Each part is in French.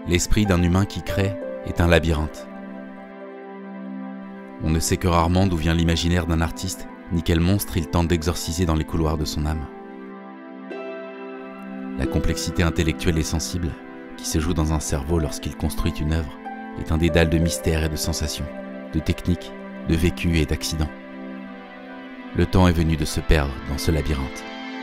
L'esprit d'un humain qui crée est un labyrinthe. On ne sait que rarement d'où vient l'imaginaire d'un artiste, ni quel monstre il tente d'exorciser dans les couloirs de son âme. La complexité intellectuelle et sensible, qui se joue dans un cerveau lorsqu'il construit une œuvre, est un dédale de mystères et de sensations, de techniques, de vécus et d'accidents. Le temps est venu de se perdre dans ce labyrinthe.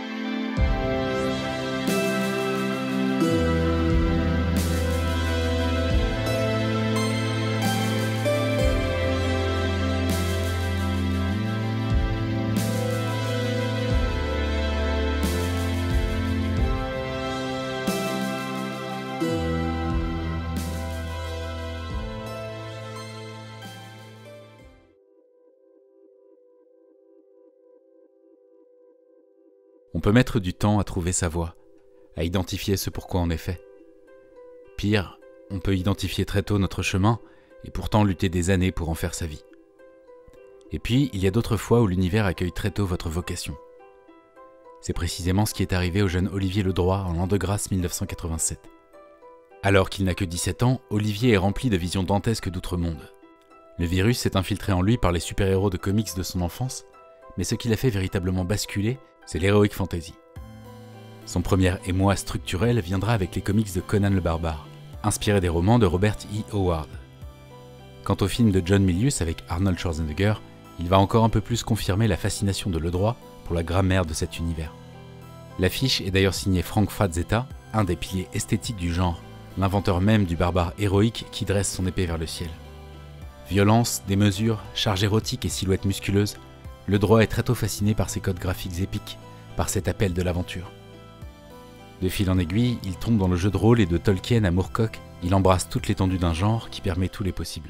On peut mettre du temps à trouver sa voie, à identifier ce pourquoi on est fait. Pire, on peut identifier très tôt notre chemin et pourtant lutter des années pour en faire sa vie. Et puis, il y a d'autres fois où l'univers accueille très tôt votre vocation. C'est précisément ce qui est arrivé au jeune Olivier Ledroit en l'an de grâce 1987. Alors qu'il n'a que 17 ans, Olivier est rempli de visions dantesques d'outre-monde. Le virus s'est infiltré en lui par les super-héros de comics de son enfance, mais ce qui l'a fait véritablement basculer, c'est l'heroic fantasy. Son premier émoi structurel viendra avec les comics de Conan le Barbare, inspiré des romans de Robert E. Howard. Quant au film de John Milius avec Arnold Schwarzenegger, il va encore un peu plus confirmer la fascination de Ledroit pour la grammaire de cet univers. L'affiche est d'ailleurs signée Frank Frazetta, un des piliers esthétiques du genre, l'inventeur même du barbare héroïque qui dresse son épée vers le ciel. Violence, démesure, charge érotique et silhouette musculeuse, Ledroit est très tôt fasciné par ces codes graphiques épiques, par cet appel de l'aventure. De fil en aiguille, il tombe dans le jeu de rôle et de Tolkien à Moorcock, il embrasse toute l'étendue d'un genre qui permet tous les possibles.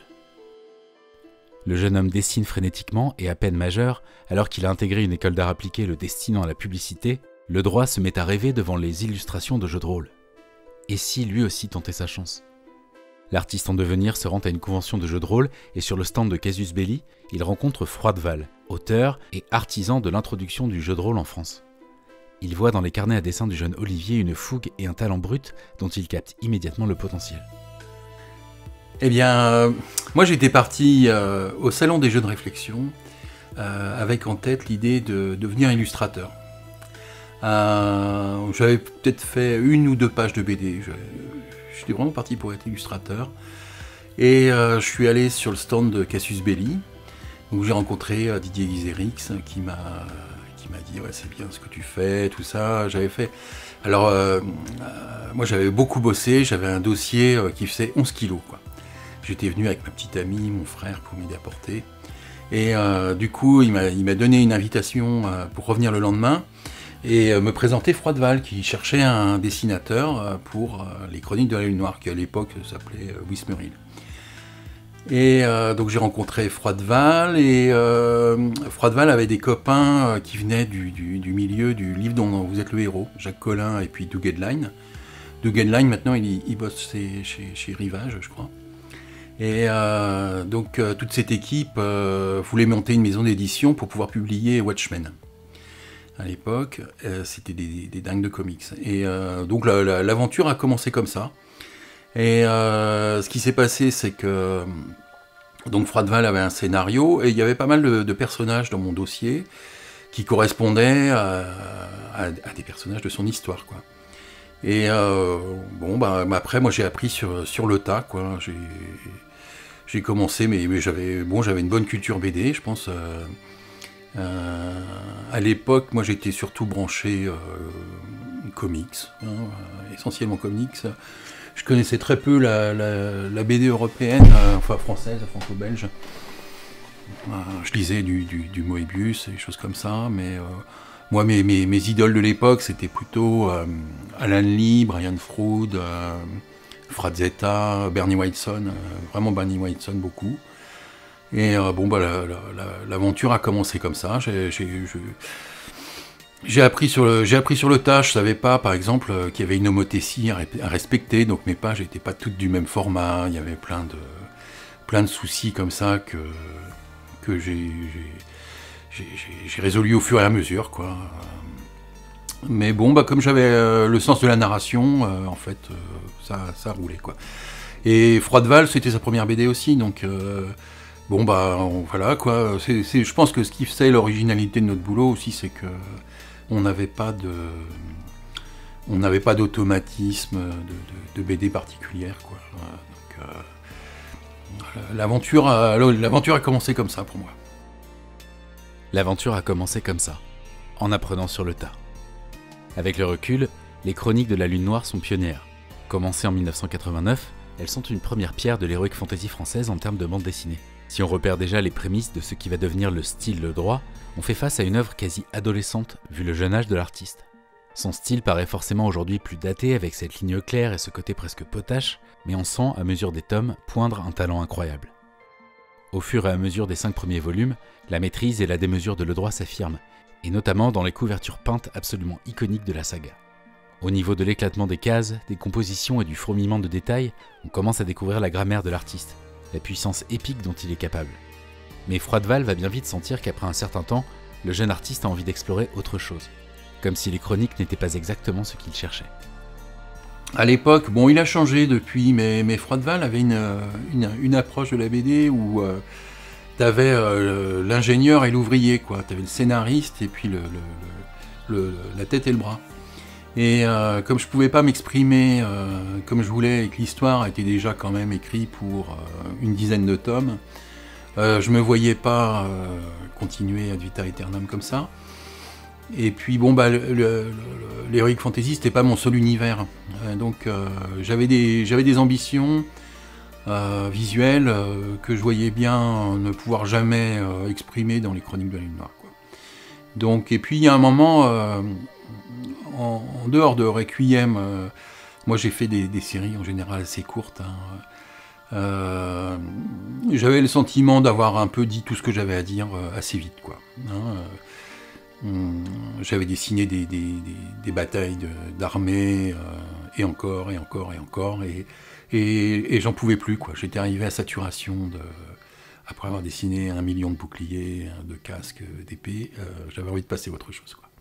Le jeune homme dessine frénétiquement et à peine majeur, alors qu'il a intégré une école d'art appliqué le destinant à la publicité, Ledroit se met à rêver devant les illustrations de jeux de rôle. Et si lui aussi tentait sa chance ? L'artiste en devenir se rend à une convention de jeux de rôle et sur le stand de Casus Belli, il rencontre Froideval, auteur et artisan de l'introduction du jeu de rôle en France. Il voit dans les carnets à dessin du jeune Olivier une fougue et un talent brut dont il capte immédiatement le potentiel. Eh bien, moi j'étais parti au Salon des Jeux de Réflexion avec en tête l'idée de devenir illustrateur. J'avais peut-être fait 1 ou 2 pages de BD. J'étais vraiment parti pour être illustrateur. Et je suis allé sur le stand de Casus Belli, où j'ai rencontré Didier Guizerix, qui m'a dit ouais, c'est bien ce que tu fais, tout ça. J'avais fait. Alors, moi j'avais beaucoup bossé, j'avais un dossier qui faisait 11 kilos, quoi. J'étais venu avec ma petite amie, mon frère, pour m'y apporter. Et du coup, il m'a donné une invitation pour revenir le lendemain et me présenter Froideval, qui cherchait un dessinateur pour les Chroniques de la Lune Noire, qui à l'époque s'appelait Wismerhill. Et donc j'ai rencontré Froideval, et Froideval avait des copains qui venaient du milieu du livre dont vous êtes le héros, Jacques Collin et puis Doug Edline. Doug Edline, maintenant, il bosse chez Rivage, je crois. Et donc toute cette équipe voulait monter une maison d'édition pour pouvoir publier Watchmen. À l'époque, c'était des dingues de comics. Et donc l'aventure a commencé comme ça. Et ce qui s'est passé, c'est que donc Froideval avait un scénario et il y avait pas mal de personnages dans mon dossier qui correspondaient à des personnages de son histoire, quoi. Et après, moi j'ai appris sur le tas, quoi. J'ai commencé, mais j'avais une bonne culture BD, je pense. À l'époque, moi j'étais surtout branché comics, essentiellement comics. Je connaissais très peu la BD européenne, enfin française, franco-belge. Je lisais du Moebius et des choses comme ça, mais moi mes idoles de l'époque c'était plutôt Alan Lee, Brian Froud, Frazetta, Bernie Wrightson, vraiment Bernie Wrightson beaucoup. Et l'aventure a commencé comme ça. J'ai appris sur le tas. Je savais pas, par exemple, qu'il y avait une homothétie à respecter. Donc mes pages n'étaient pas toutes du même format. Il y avait plein de soucis comme ça que j'ai résolu au fur et à mesure, quoi. Mais bon, bah, comme j'avais le sens de la narration, en fait, ça roulait, quoi. Et Froideval, c'était sa première BD aussi, donc bon, bah voilà, quoi. Je pense que ce qui fait l'originalité de notre boulot aussi, c'est que on n'avait pas d'automatisme de BD particulière, quoi. L'aventure a commencé comme ça pour moi. L'aventure a commencé comme ça, en apprenant sur le tas. Avec le recul, les Chroniques de la Lune Noire sont pionnières. Commencées en 1989, elles sont une première pierre de l'heroic fantasy française en termes de bande dessinée. Si on repère déjà les prémices de ce qui va devenir le style Le Droit, on fait face à une œuvre quasi adolescente vu le jeune âge de l'artiste. Son style paraît forcément aujourd'hui plus daté avec cette ligne claire et ce côté presque potache, mais on sent, à mesure des tomes, poindre un talent incroyable. Au fur et à mesure des 5 premiers volumes, la maîtrise et la démesure de Le Droit s'affirment, et notamment dans les couvertures peintes absolument iconiques de la saga. Au niveau de l'éclatement des cases, des compositions et du fourmillement de détails, on commence à découvrir la grammaire de l'artiste, la puissance épique dont il est capable. Mais Froideval va bien vite sentir qu'après un certain temps, le jeune artiste a envie d'explorer autre chose. Comme si les chroniques n'étaient pas exactement ce qu'il cherchait. À l'époque, bon, il a changé depuis, mais Froideval avait une approche de la BD où t'avais l'ingénieur et l'ouvrier, quoi. T'avais le scénariste et puis la tête et le bras. Et comme je pouvais pas m'exprimer comme je voulais et que l'histoire était déjà quand même écrite pour une dizaine de tomes, je me voyais pas continuer ad vitam aeternam comme ça. Et puis bon, bah, l'heroic fantasy, c'était pas mon seul univers. Donc j'avais des ambitions visuelles que je voyais bien ne pouvoir jamais exprimer dans les Chroniques de la Lune Noire, quoi. Donc, et puis il y a un moment, en dehors de Requiem, moi j'ai fait des séries en général assez courtes, hein. J'avais le sentiment d'avoir un peu dit tout ce que j'avais à dire assez vite, quoi. J'avais dessiné des batailles d'armées, et encore, et j'en pouvais plus, quoi. J'étais arrivé à saturation après avoir dessiné 1 million de boucliers, de casques, d'épées, j'avais envie de passer à autre chose, quoi.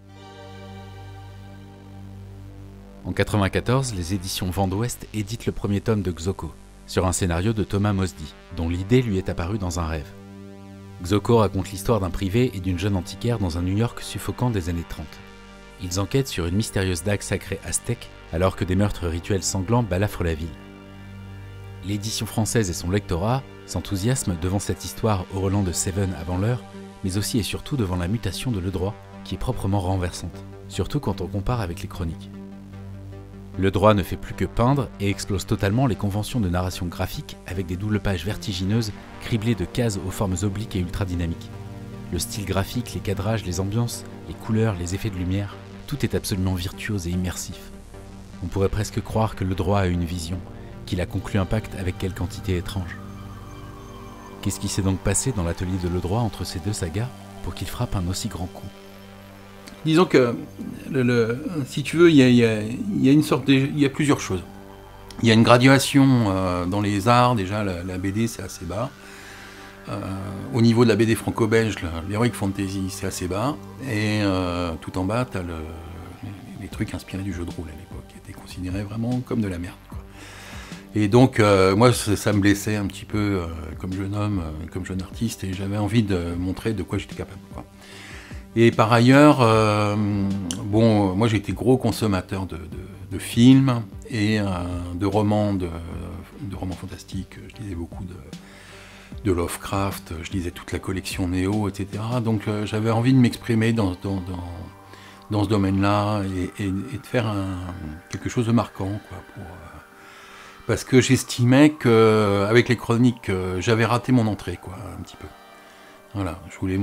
En 1994, les éditions Vent d'Ouest éditent le premier tome de Xoko, sur un scénario de Thomas Mosdy, dont l'idée lui est apparue dans un rêve. Xoko raconte l'histoire d'un privé et d'une jeune antiquaire dans un New York suffocant des années 30. Ils enquêtent sur une mystérieuse dague sacrée aztèque alors que des meurtres rituels sanglants balafrent la ville. L'édition française et son lectorat s'enthousiasment devant cette histoire au relent de Seven avant l'heure, mais aussi et surtout devant la mutation de Le Droit, qui est proprement renversante, surtout quand on compare avec les chroniques. Le Droit ne fait plus que peindre et explose totalement les conventions de narration graphique avec des doubles pages vertigineuses criblées de cases aux formes obliques et ultra dynamiques. Le style graphique, les cadrages, les ambiances, les couleurs, les effets de lumière, tout est absolument virtuose et immersif. On pourrait presque croire que Le Droit a une vision, qu'il a conclu un pacte avec quelque entité étrange. Qu'est-ce qui s'est donc passé dans l'atelier de Le Droit entre ces deux sagas pour qu'il frappe un aussi grand coup ? Disons que, si tu veux, il y a plusieurs choses. Il y a une graduation dans les arts, déjà la BD c'est assez bas. Au niveau de la BD franco-belge, l'heroic fantasy c'est assez bas. Et tout en bas, tu as les trucs inspirés du jeu de rôle à l'époque, qui étaient considérés vraiment comme de la merde, quoi. Et donc, moi, ça me blessait un petit peu comme jeune homme, comme jeune artiste, et j'avais envie de montrer de quoi j'étais capable, quoi. Et par ailleurs, bon, moi j'ai été gros consommateur de films et de romans fantastiques. Je lisais beaucoup de Lovecraft, je lisais toute la collection Néo, etc. Donc j'avais envie de m'exprimer dans ce domaine-là et de faire quelque chose de marquant, quoi, parce que j'estimais qu'avec les chroniques, j'avais raté mon entrée, quoi, un petit peu. Voilà, je voulais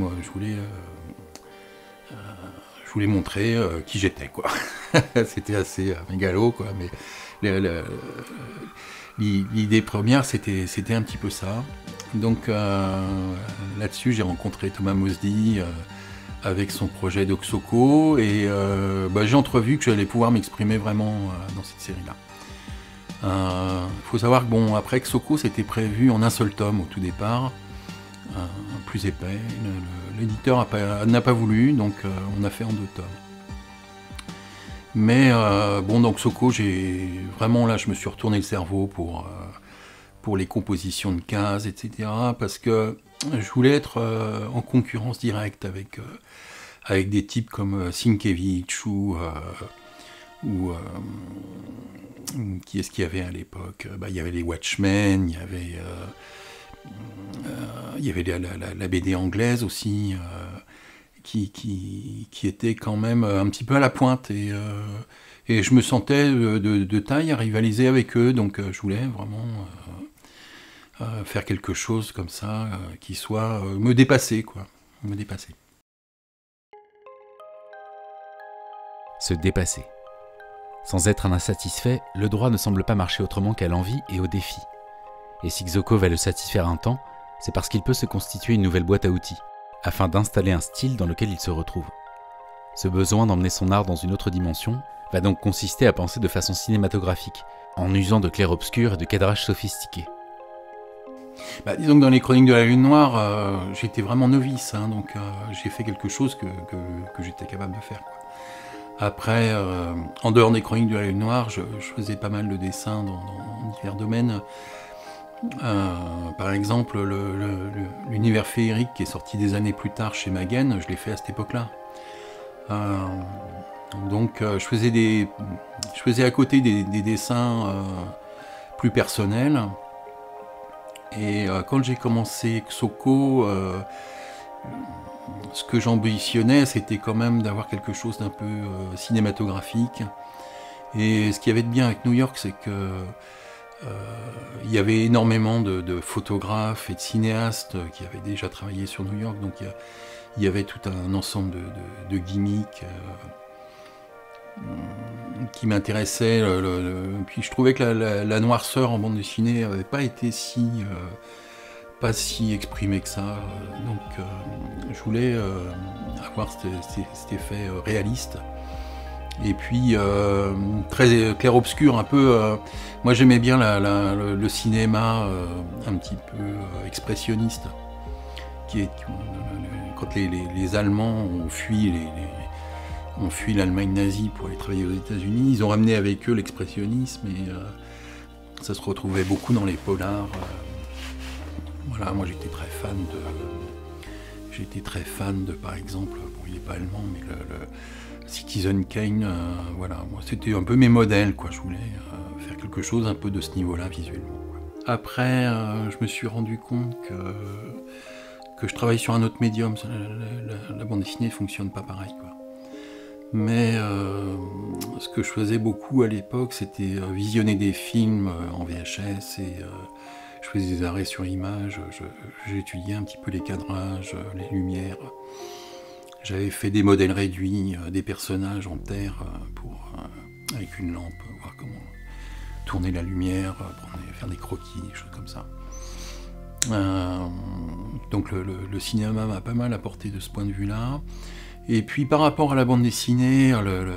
montrer qui j'étais, quoi. C'était assez mégalo, quoi, mais l'idée première, c'était un petit peu ça. Donc là-dessus, j'ai rencontré Thomas Mosdy avec son projet de Xoko, et j'ai entrevu que j'allais pouvoir m'exprimer vraiment dans cette série-là. Faut savoir que, bon, après Xoko, c'était prévu en un seul tome au tout départ, plus épais. L'éditeur n'a pas voulu, donc on a fait en 2 tomes. Mais bon, donc Soko, vraiment là, je me suis retourné le cerveau pour les compositions de cases, etc. Parce que je voulais être en concurrence directe avec des types comme Sienkiewicz ou qui est-ce qu'il y avait à l'époque? Il y avait les Watchmen, il y avait la BD anglaise aussi, qui était quand même un petit peu à la pointe. Et je me sentais de taille à rivaliser avec eux, donc je voulais vraiment faire quelque chose comme ça, qui soit me dépasser, quoi. Me dépasser. Se dépasser. Sans être un insatisfait, le droit ne semble pas marcher autrement qu'à l'envie et au défi. Et si Xoko va le satisfaire un temps, c'est parce qu'il peut se constituer une nouvelle boîte à outils, afin d'installer un style dans lequel il se retrouve. Ce besoin d'emmener son art dans une autre dimension va donc consister à penser de façon cinématographique, en usant de clair-obscur et de cadrage sophistiqué. Disons que dans les Chroniques de la Lune Noire, j'étais vraiment novice, hein, donc j'ai fait quelque chose que j'étais capable de faire, quoi. Après, en dehors des Chroniques de la Lune Noire, je faisais pas mal de dessins dans divers domaines. Par exemple, l'univers féerique qui est sorti des années plus tard chez Magen, je l'ai fait à cette époque-là. Donc je faisais à côté des dessins plus personnels. Et quand j'ai commencé Xoko, ce que j'ambitionnais, c'était quand même d'avoir quelque chose d'un peu cinématographique. Et ce qu'il y avait de bien avec New York, c'est que il y avait énormément de photographes et de cinéastes qui avaient déjà travaillé sur New York, donc il y avait tout un ensemble de gimmicks qui m'intéressaient. Puis je trouvais que la noirceur en bande dessinée n'avait pas été pas si exprimée que ça, donc je voulais avoir cet effet réaliste. Et puis très clair-obscur, un peu. Moi j'aimais bien le cinéma un petit peu expressionniste, quand les Allemands ont fui l'Allemagne nazie pour aller travailler aux États-Unis, ils ont ramené avec eux l'expressionnisme et ça se retrouvait beaucoup dans les polars. Voilà, moi j'étais très fan de, par exemple, bon, il n'est pas allemand, mais le Citizen Kane, voilà, moi c'était un peu mes modèles, quoi. Je voulais faire quelque chose un peu de ce niveau-là visuellement, quoi. Après, je me suis rendu compte que je travaille sur un autre médium. La bande dessinée ne fonctionne pas pareil, quoi. Mais ce que je faisais beaucoup à l'époque, c'était visionner des films en VHS et je faisais des arrêts sur image. J'étudiais un petit peu les cadrages, les lumières. J'avais fait des modèles réduits, des personnages en terre avec une lampe, voir comment tourner la lumière, faire des croquis, des choses comme ça. Donc le cinéma m'a pas mal apporté de ce point de vue-là. Et puis par rapport à la bande dessinée,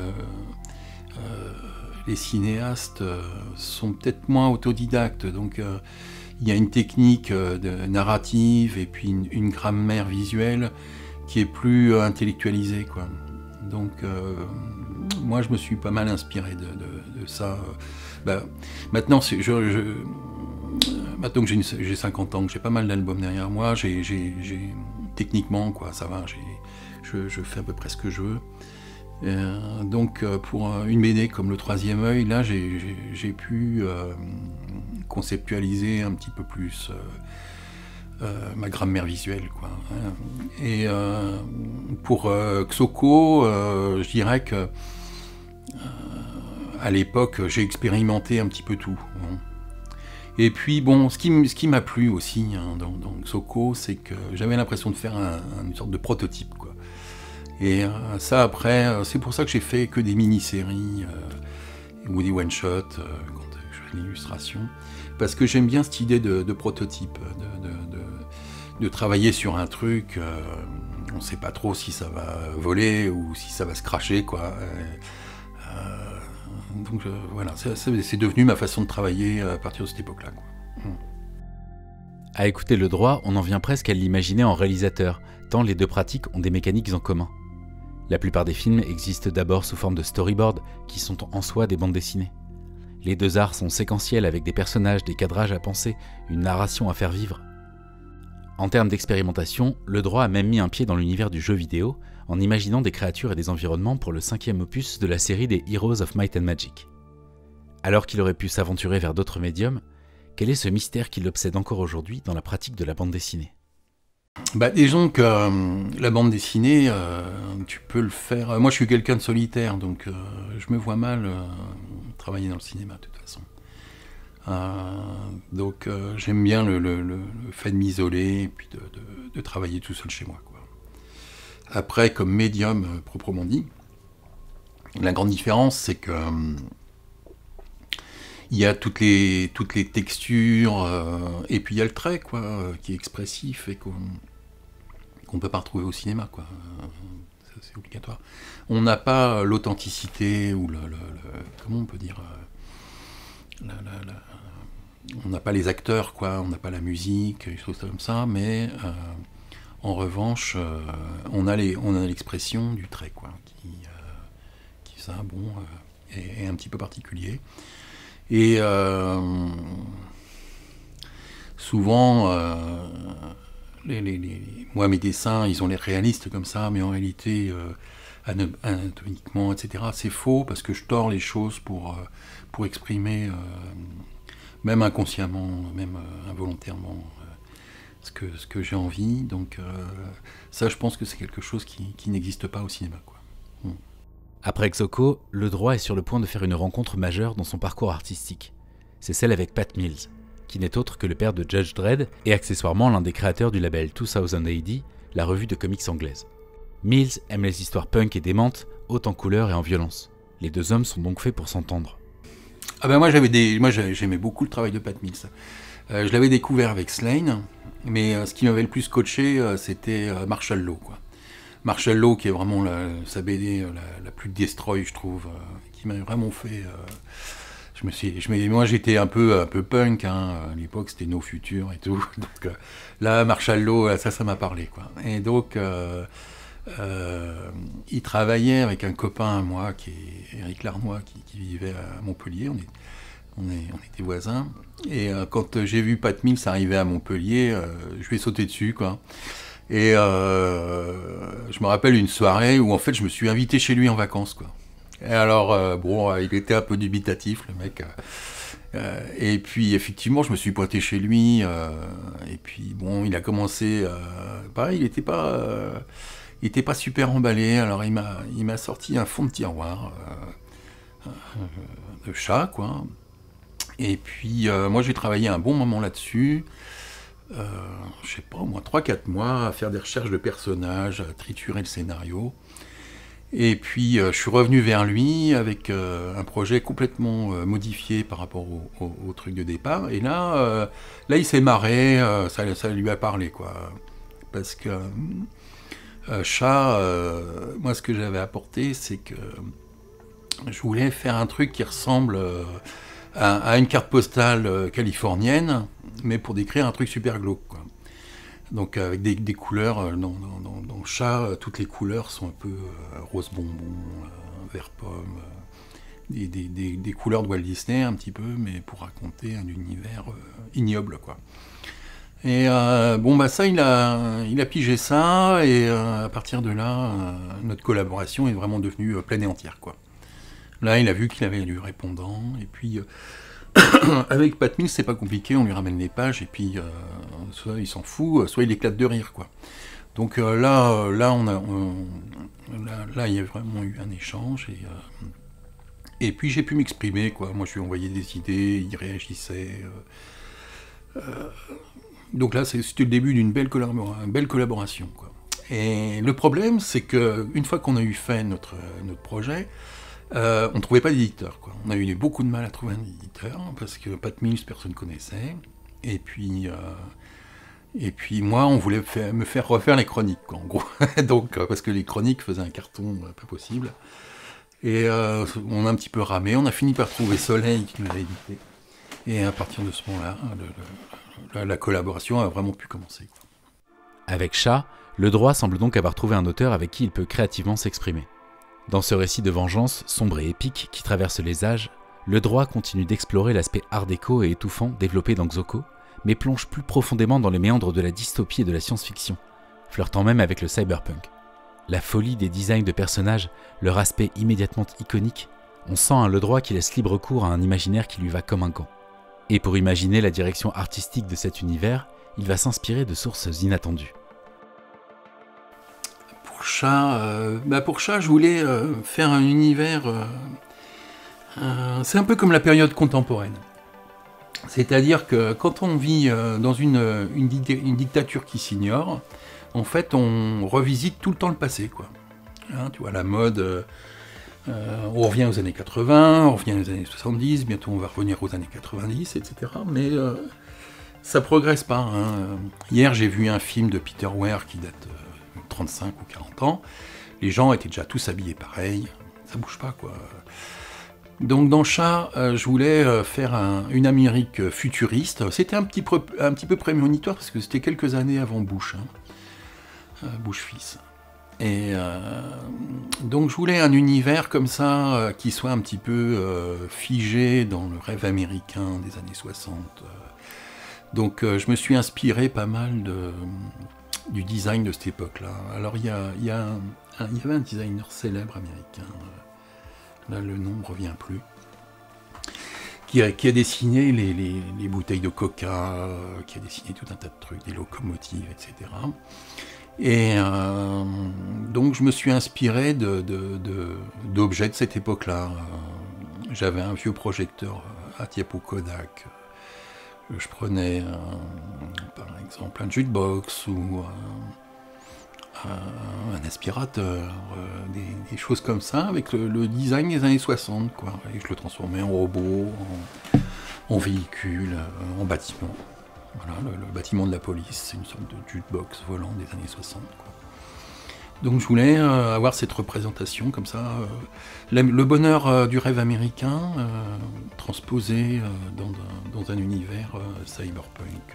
les cinéastes sont peut-être moins autodidactes, donc il y a une technique narrative et puis une grammaire visuelle qui est plus intellectualisée, quoi. Donc moi je me suis pas mal inspiré de ça. Maintenant maintenant que j'ai 50 ans, que j'ai pas mal d'albums derrière moi, techniquement, quoi, ça va, je fais à peu près ce que je veux. Donc pour une BD comme Le Troisième Œil, là j'ai pu conceptualiser un petit peu plus ma grammaire visuelle, quoi. Et pour Xoko, je dirais que à l'époque j'ai expérimenté un petit peu tout. Et puis bon, ce qui m'a plu aussi, hein, dans Xoko, c'est que j'avais l'impression de faire une sorte de prototype, quoi. Et ça après, c'est pour ça que j'ai fait que des mini-séries ou des one-shots quand je fais l'illustration, parce que j'aime bien cette idée de prototype, de travailler sur un truc, on ne sait pas trop si ça va voler ou si ça va se cracher, quoi. Donc voilà, c'est devenu ma façon de travailler à partir de cette époque-là, quoi. À écouter le droit, on en vient presque à l'imaginer en réalisateur, tant les deux pratiques ont des mécaniques en commun. La plupart des films existent d'abord sous forme de storyboard, qui sont en soi des bandes dessinées. Les deux arts sont séquentiels avec des personnages, des cadrages à penser, une narration à faire vivre. En termes d'expérimentation, le droit a même mis un pied dans l'univers du jeu vidéo, en imaginant des créatures et des environnements pour le 5e opus de la série des Heroes of Might and Magic. Alors qu'il aurait pu s'aventurer vers d'autres médiums, quel est ce mystère qui l'obsède encore aujourd'hui dans la pratique de la bande dessinée ? Disons que la bande dessinée, tu peux le faire. Moi, je suis quelqu'un de solitaire, donc je me vois mal travailler dans le cinéma, de toute façon. Donc, j'aime bien le fait de m'isoler et puis de travailler tout seul chez moi, quoi. Après, comme médium proprement dit, la grande différence, c'est que il y a toutes les textures, et puis il y a le trait, quoi, qui est expressif et qu'on peut pas retrouver au cinéma, quoi. Ça, c'est obligatoire. On n'a pas l'authenticité ou comment on peut dire, on n'a pas les acteurs, quoi. On n'a pas la musique, des choses comme ça, mais en revanche, on a l'expression du trait, quoi, qui ça, bon, est un petit peu particulier. Et souvent, moi, mes dessins, ils ont l'air réalistes comme ça, mais en réalité, anatomiquement, etc., c'est faux, parce que je tords les choses pour exprimer, même inconsciemment, même involontairement, ce que j'ai envie. Donc ça, je pense que c'est quelque chose qui n'existe pas au cinéma, quoi. Après Xoco, le droit est sur le point de faire une rencontre majeure dans son parcours artistique. C'est celle avec Pat Mills, qui n'est autre que le père de Judge Dredd et accessoirement l'un des créateurs du label 2000 AD, la revue de comics anglaise. Mills aime les histoires punk et démentes, hautes en couleurs et en violence. Les deux hommes sont donc faits pour s'entendre. Moi j'aimais beaucoup le travail de Pat Mills. Je l'avais découvert avec Slane, mais ce qui m'avait le plus coaché, c'était Marshall Law, quoi. Marshall Law, qui est vraiment sa BD la plus destroy, je trouve, qui m'a vraiment fait. Moi, j'étais un peu punk, hein, à l'époque, c'était No Future et tout. Donc là, Marshall Law, ça m'a parlé, quoi. Et donc, il travaillait avec un copain à moi, qui est Eric Larnois, qui vivait à Montpellier. On était voisins. Et quand j'ai vu Pat Mills arriver à Montpellier, je lui ai sauté dessus, quoi. Et je me rappelle une soirée où en fait je me suis invité chez lui en vacances, quoi. Et alors il était un peu dubitatif, le mec. Et puis effectivement je me suis pointé chez lui. Et puis bon, il a commencé. Pareil, il était pas super emballé. Alors il m'a sorti un fond de tiroir de chat, quoi. Et puis moi j'ai travaillé un bon moment là-dessus. Je sais pas, au moins 3-4 mois à faire des recherches de personnages, à triturer le scénario. Et puis je suis revenu vers lui avec un projet complètement modifié par rapport au truc de départ. Et là il s'est marré, ça lui a parlé, quoi. Parce que moi ce que j'avais apporté, c'est que je voulais faire un truc qui ressemble à une carte postale californienne, mais pour décrire un truc super glauque, quoi. Donc avec des couleurs, dans Chat, toutes les couleurs sont un peu rose bonbon, vert pomme, des couleurs de Walt Disney un petit peu, mais pour raconter un univers ignoble, quoi. Et ça, il a pigé ça, et à partir de là, notre collaboration est vraiment devenue pleine et entière, quoi. Là, il a vu qu'il avait du répondant, et puis avec Pat Mills, c'est pas compliqué, on lui ramène les pages, et puis soit il s'en fout, soit il éclate de rire, quoi. Donc là, il y a vraiment eu un échange, et puis j'ai pu m'exprimer, quoi. Moi, je lui ai envoyé des idées, il réagissait. Donc là, c'était le début d'une belle collaboration, quoi. Et le problème, c'est que une fois qu'on a eu fait notre projet, on ne trouvait pas d'éditeur, quoi. On a eu beaucoup de mal à trouver un éditeur, parce que Pat Mills, personne ne connaissait. Et puis moi, on voulait me faire refaire les chroniques, quoi, en gros. Donc, parce que les chroniques faisaient un carton pas possible. Et on a un petit peu ramé. On a fini par trouver Soleil qui nous l'a édité. Et à partir de ce moment-là, la collaboration a vraiment pu commencer, quoi. Avec Chat, Le droit semble donc avoir trouvé un auteur avec qui il peut créativement s'exprimer. Dans ce récit de vengeance, sombre et épique, qui traverse les âges, le droit continue d'explorer l'aspect art déco et étouffant développé dans Xoko, mais plonge plus profondément dans les méandres de la dystopie et de la science-fiction, flirtant même avec le cyberpunk. La folie des designs de personnages, leur aspect immédiatement iconique, on sent un Le Droit qui laisse libre cours à un imaginaire qui lui va comme un gant. Et pour imaginer la direction artistique de cet univers, il va s'inspirer de sources inattendues. Pour Chat, je voulais faire un univers... c'est un peu comme la période contemporaine. C'est-à-dire que quand on vit dans une dictature qui s'ignore, en fait, on revisite tout le temps le passé, quoi. Hein, tu vois, la mode, on revient aux années 80, on revient aux années 70, bientôt on va revenir aux années 90, etc. Mais ça progresse pas. Hein. Hier, j'ai vu un film de Peter Weir qui date de 35 ou 40 ans. Les gens étaient déjà tous habillés pareil. Ça bouge pas, quoi. Donc dans Chat, je voulais faire une Amérique futuriste. C'était un petit peu prémonitoire parce que c'était quelques années avant Bush, Bush fils. Et donc je voulais un univers comme ça qui soit un petit peu figé dans le rêve américain des années 60. Donc je me suis inspiré pas mal du design de cette époque-là. Alors il y avait un designer célèbre américain. Là, le nom ne revient plus, qui a dessiné les bouteilles de coca, qui a dessiné tout un tas de trucs, des locomotives, etc. Et donc, je me suis inspiré d'objets de cette époque-là. J'avais un vieux projecteur à Tiapo Kodak. Je prenais, par exemple, un jukebox ou un aspirateur, des choses comme ça, avec le design des années 60, quoi. Et je le transformais en robot, en véhicule, en bâtiment. Voilà, le bâtiment de la police, c'est une sorte de jukebox volant des années 60, quoi. Donc je voulais avoir cette représentation comme ça, le bonheur du rêve américain, transposé dans un univers cyberpunk.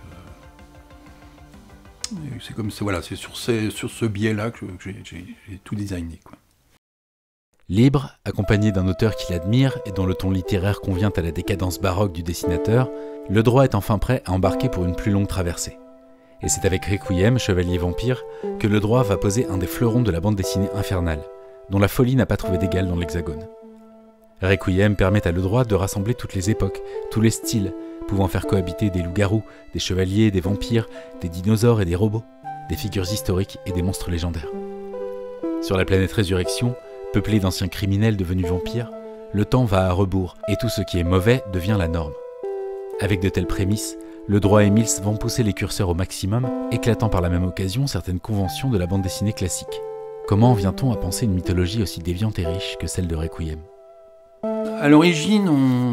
C'est comme ça, voilà, c'est sur ce biais-là que j'ai tout designé, quoi. Libre, accompagné d'un auteur qu'il admire et dont le ton littéraire convient à la décadence baroque du dessinateur, Le Droit est enfin prêt à embarquer pour une plus longue traversée. Et c'est avec Requiem, Chevalier Vampire, que Le Droit va poser un des fleurons de la bande dessinée infernale, dont la folie n'a pas trouvé d'égal dans l'Hexagone. Requiem permet à Le Droit de rassembler toutes les époques, tous les styles, pouvant faire cohabiter des loups-garous, des chevaliers, des vampires, des dinosaures et des robots, des figures historiques et des monstres légendaires. Sur la planète Résurrection, peuplée d'anciens criminels devenus vampires, le temps va à rebours et tout ce qui est mauvais devient la norme. Avec de telles prémices, Le Droit et Mills vont pousser les curseurs au maximum, éclatant par la même occasion certaines conventions de la bande dessinée classique. Comment vient-on à penser une mythologie aussi déviante et riche que celle de Requiem ? À l'origine,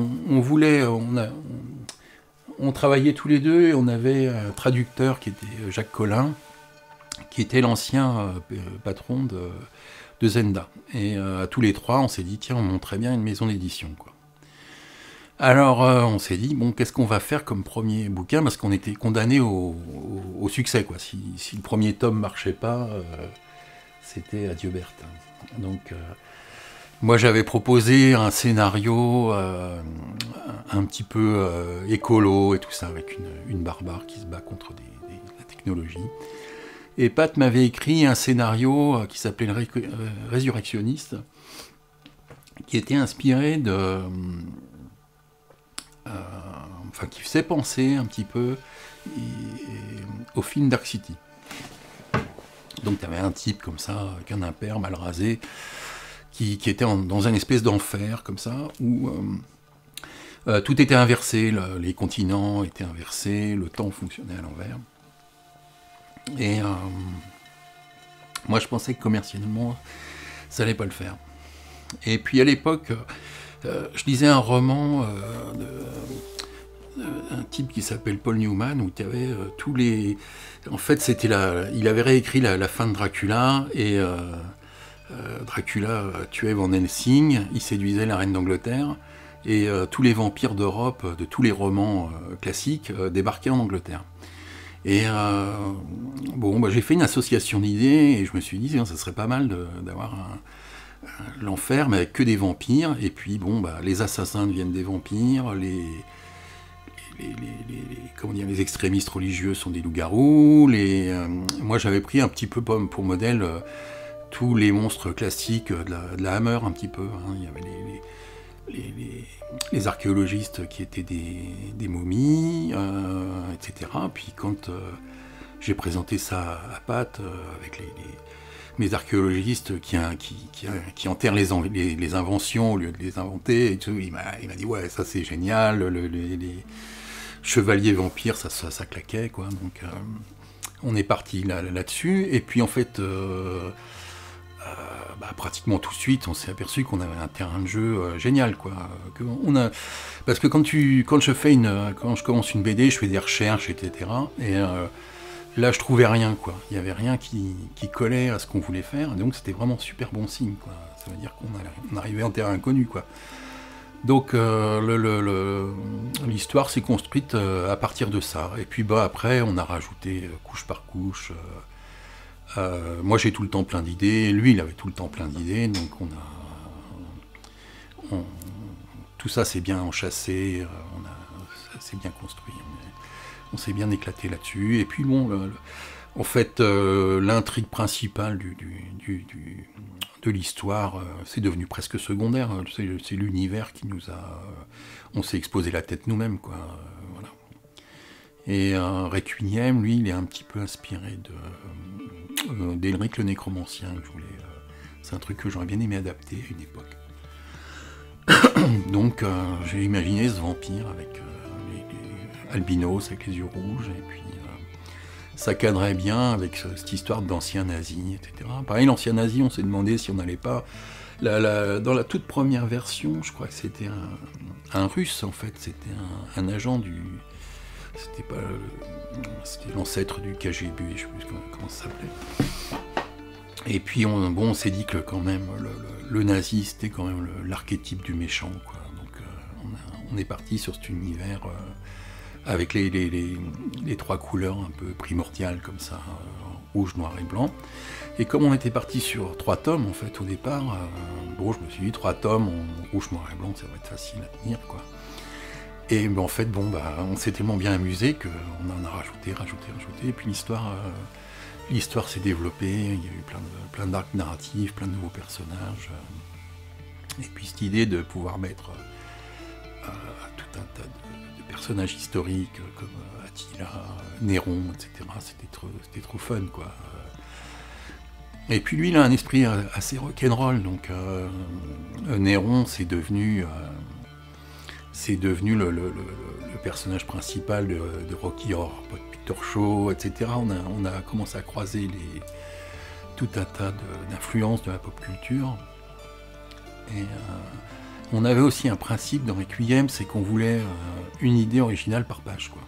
on travaillait tous les deux et on avait un traducteur qui était Jacques Collin, qui était l'ancien patron de Zenda. Et à tous les trois, on s'est dit, tiens, on monterait bien une maison d'édition, quoi. Alors on s'est dit, bon, qu'est-ce qu'on va faire comme premier bouquin, parce qu'on était condamné au succès, quoi. Si le premier tome marchait pas, c'était adieu Berthe. Donc moi j'avais proposé un scénario un petit peu écolo et tout ça, avec une barbare qui se bat contre la technologie. Et Pat m'avait écrit un scénario qui s'appelait Résurrectionniste, qui était inspiré qui faisait penser un petit peu au film Dark City. Donc tu avais un type comme ça, avec un impair mal rasé, qui était dans une espèce d'enfer comme ça, où tout était inversé, les continents étaient inversés, le temps fonctionnait à l'envers. Et moi je pensais que commercialement ça allait pas le faire. Et puis à l'époque, je lisais un roman d'un type qui s'appelle Paul Newman, où tu avais tous les... En fait, il avait réécrit la fin de Dracula, et Dracula tuait Van Helsing, il séduisait la reine d'Angleterre, et tous les vampires d'Europe, de tous les romans classiques, débarquaient en Angleterre. Et bon, bah, j'ai fait une association d'idées et je me suis dit, ça serait pas mal d'avoir l'enfer, mais avec que des vampires. Et puis, bon, bah, les assassins deviennent des vampires, comment dire, les extrémistes religieux sont des loups-garous. Moi, j'avais pris un petit peu pour modèle tous les monstres classiques de la Hammer, un petit peu. Hein. Il y avait les archéologistes qui étaient des momies, etc. Puis quand j'ai présenté ça à Pat, avec mes archéologistes qui enterrent les inventions au lieu de les inventer, et tout, il m'a dit ouais, ça c'est génial, les chevaliers vampires, ça claquait, quoi. Donc on est parti là-dessus, et puis en fait... pratiquement tout de suite, on s'est aperçu qu'on avait un terrain de jeu génial, quoi. Parce que quand je commence une BD, je fais des recherches, etc. Et là, je trouvais rien, quoi. Il y avait rien qui collait à ce qu'on voulait faire. Et donc, c'était vraiment super bon signe, quoi. Ça veut dire qu'on arrivait en terrain inconnu, quoi. Donc, l'histoire s'est construite à partir de ça. Et puis, après, on a rajouté couche par couche. Moi j'ai tout le temps plein d'idées, lui il avait tout le temps plein d'idées, donc tout ça s'est bien enchâssé, ça s'est bien construit, on s'est bien éclaté là-dessus. Et puis bon, en fait l'intrigue principale de l'histoire, c'est devenu presque secondaire, c'est l'univers qui nous a... on s'est exposé la tête nous-mêmes, quoi, voilà. Et Requiem, lui, il est un petit peu inspiré d'Elric le Nécromancien. C'est un truc que j'aurais bien aimé adapter à une époque. Donc j'ai imaginé ce vampire avec les albinos, avec les yeux rouges, et puis ça cadrait bien avec cette histoire d'ancien nazi, etc. Pareil, l'ancien nazi, on s'est demandé si on n'allait pas... dans la toute première version, je crois que c'était un russe, en fait, c'était un agent du... C'était l'ancêtre du KGB, je ne sais plus comment ça s'appelait. Et puis on s'est dit que quand même le nazi c'était quand même l'archétype du méchant, quoi. Donc on est parti sur cet univers avec les trois couleurs un peu primordiales comme ça, rouge, noir et blanc. Et comme on était parti sur 3 tomes en fait au départ, bon, je me suis dit 3 tomes en rouge, noir et blanc, ça va être facile à tenir, quoi. Et en fait, bon, on s'est tellement bien amusé qu'on en a rajouté, et puis l'histoire s'est développée, il y a eu plein d'arcs narratifs, plein de nouveaux personnages, et puis cette idée de pouvoir mettre tout un tas de personnages historiques comme Attila, Néron, etc., c'était trop fun, quoi. Et puis lui, il a un esprit assez rock'n'roll, donc Néron, c'est devenu le personnage principal de Rocky Horror Picture Show, etc. On a commencé à croiser tout un tas d'influences de la pop culture. Et on avait aussi un principe dans Requiem, c'est qu'on voulait une idée originale par page, quoi.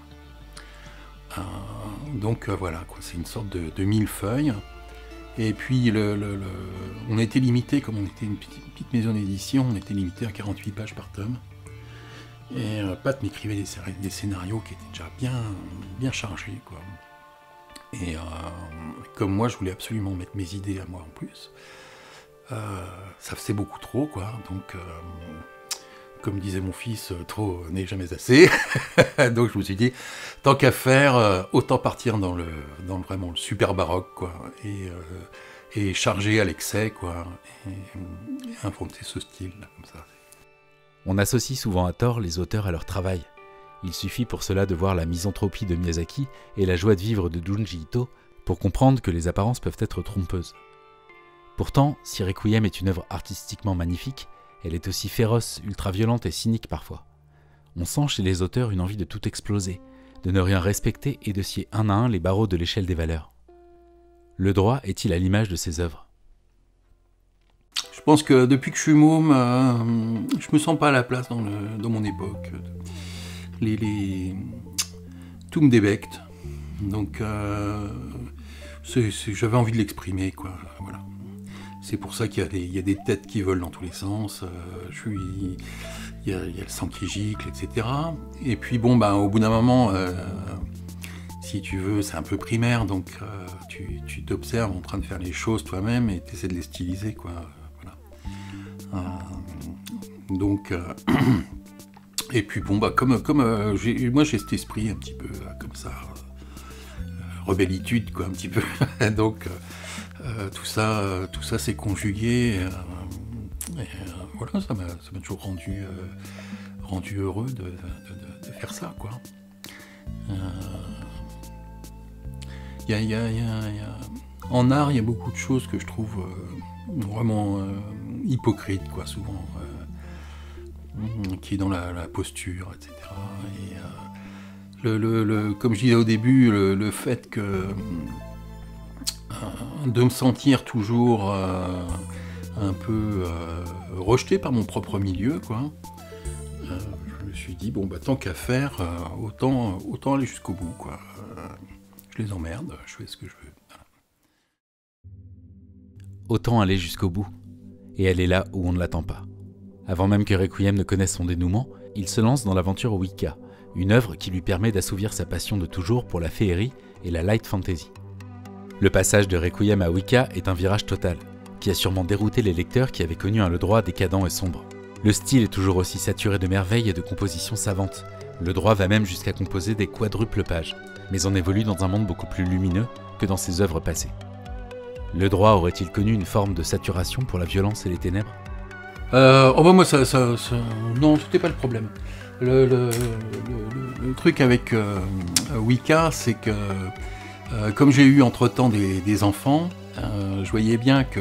Donc voilà, quoi, c'est une sorte de millefeuille. Et puis on était limité, comme on était une petite maison d'édition, on était limité à 48 pages par tome. Et Pat m'écrivait des scénarios qui étaient déjà bien chargés, quoi. Et comme moi, je voulais absolument mettre mes idées à moi en plus, ça faisait beaucoup trop, quoi. Donc, comme disait mon fils, trop n'est jamais assez. Donc je me suis dit, tant qu'à faire, autant partir dans vraiment le super baroque, quoi. Et charger à l'excès, quoi. Et inventer ce style, là, comme ça. On associe souvent à tort les auteurs à leur travail. Il suffit pour cela de voir la misanthropie de Miyazaki et la joie de vivre de Junji Ito pour comprendre que les apparences peuvent être trompeuses. Pourtant, si Requiem est une œuvre artistiquement magnifique, elle est aussi féroce, ultra-violente et cynique parfois. On sent chez les auteurs une envie de tout exploser, de ne rien respecter et de scier un à un les barreaux de l'échelle des valeurs. Le droit est-il à l'image de ces œuvres ? Je pense que depuis que je suis môme, je me sens pas à la place dans mon époque. Tout me débecte. Donc j'avais envie de l'exprimer, quoi. Voilà. C'est pour ça qu'il y a des têtes qui volent dans tous les sens. Il y a le sang qui gicle, etc. Et puis bon, au bout d'un moment, si tu veux, c'est un peu primaire, donc tu t'observes en train de faire les choses toi-même et tu essaies de les styliser, quoi. Voilà. Donc, et puis bon, bah, moi j'ai cet esprit un petit peu comme ça, rebellitude, quoi, un petit peu. Donc, tout ça s'est conjugué. Voilà, ça m'a toujours rendu heureux de faire ça, quoi. En art, il y a beaucoup de choses que je trouve vraiment hypocrites, quoi, souvent, qui est dans la posture, etc. Et comme je disais au début, le fait que de me sentir toujours un peu rejeté par mon propre milieu, quoi. Je me suis dit, bon, bah, tant qu'à faire, autant aller jusqu'au bout, quoi. Je les emmerde, je fais ce que je veux. Voilà. Autant aller jusqu'au bout, et aller là où on ne l'attend pas. Avant même que Requiem ne connaisse son dénouement, il se lance dans l'aventure Wicca, une œuvre qui lui permet d'assouvir sa passion de toujours pour la féerie et la light fantasy. Le passage de Requiem à Wicca est un virage total, qui a sûrement dérouté les lecteurs qui avaient connu un Le Droit décadent et sombre. Le style est toujours aussi saturé de merveilles et de compositions savantes. Le Droit va même jusqu'à composer des quadruples pages, mais on évolue dans un monde beaucoup plus lumineux que dans ses œuvres passées. Le Droit aurait-il connu une forme de saturation pour la violence et les ténèbres ? Oh bah moi non, c'était pas le problème. Le truc avec Wicca, c'est que comme j'ai eu entre-temps des enfants, je voyais bien que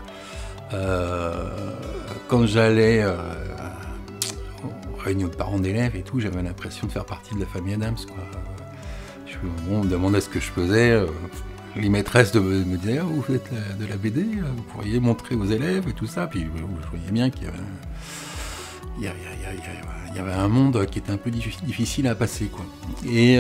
quand j'allais aux réunions de parents d'élèves et tout, j'avais l'impression de faire partie de la famille Adams, quoi. On me demandait ce que je faisais. Les maîtresses me disaient « Oh, vous faites de la BD, vous pourriez montrer aux élèves et tout ça ». Puis je voyais bien qu'il y avait un monde qui était un peu difficile à passer, quoi. Et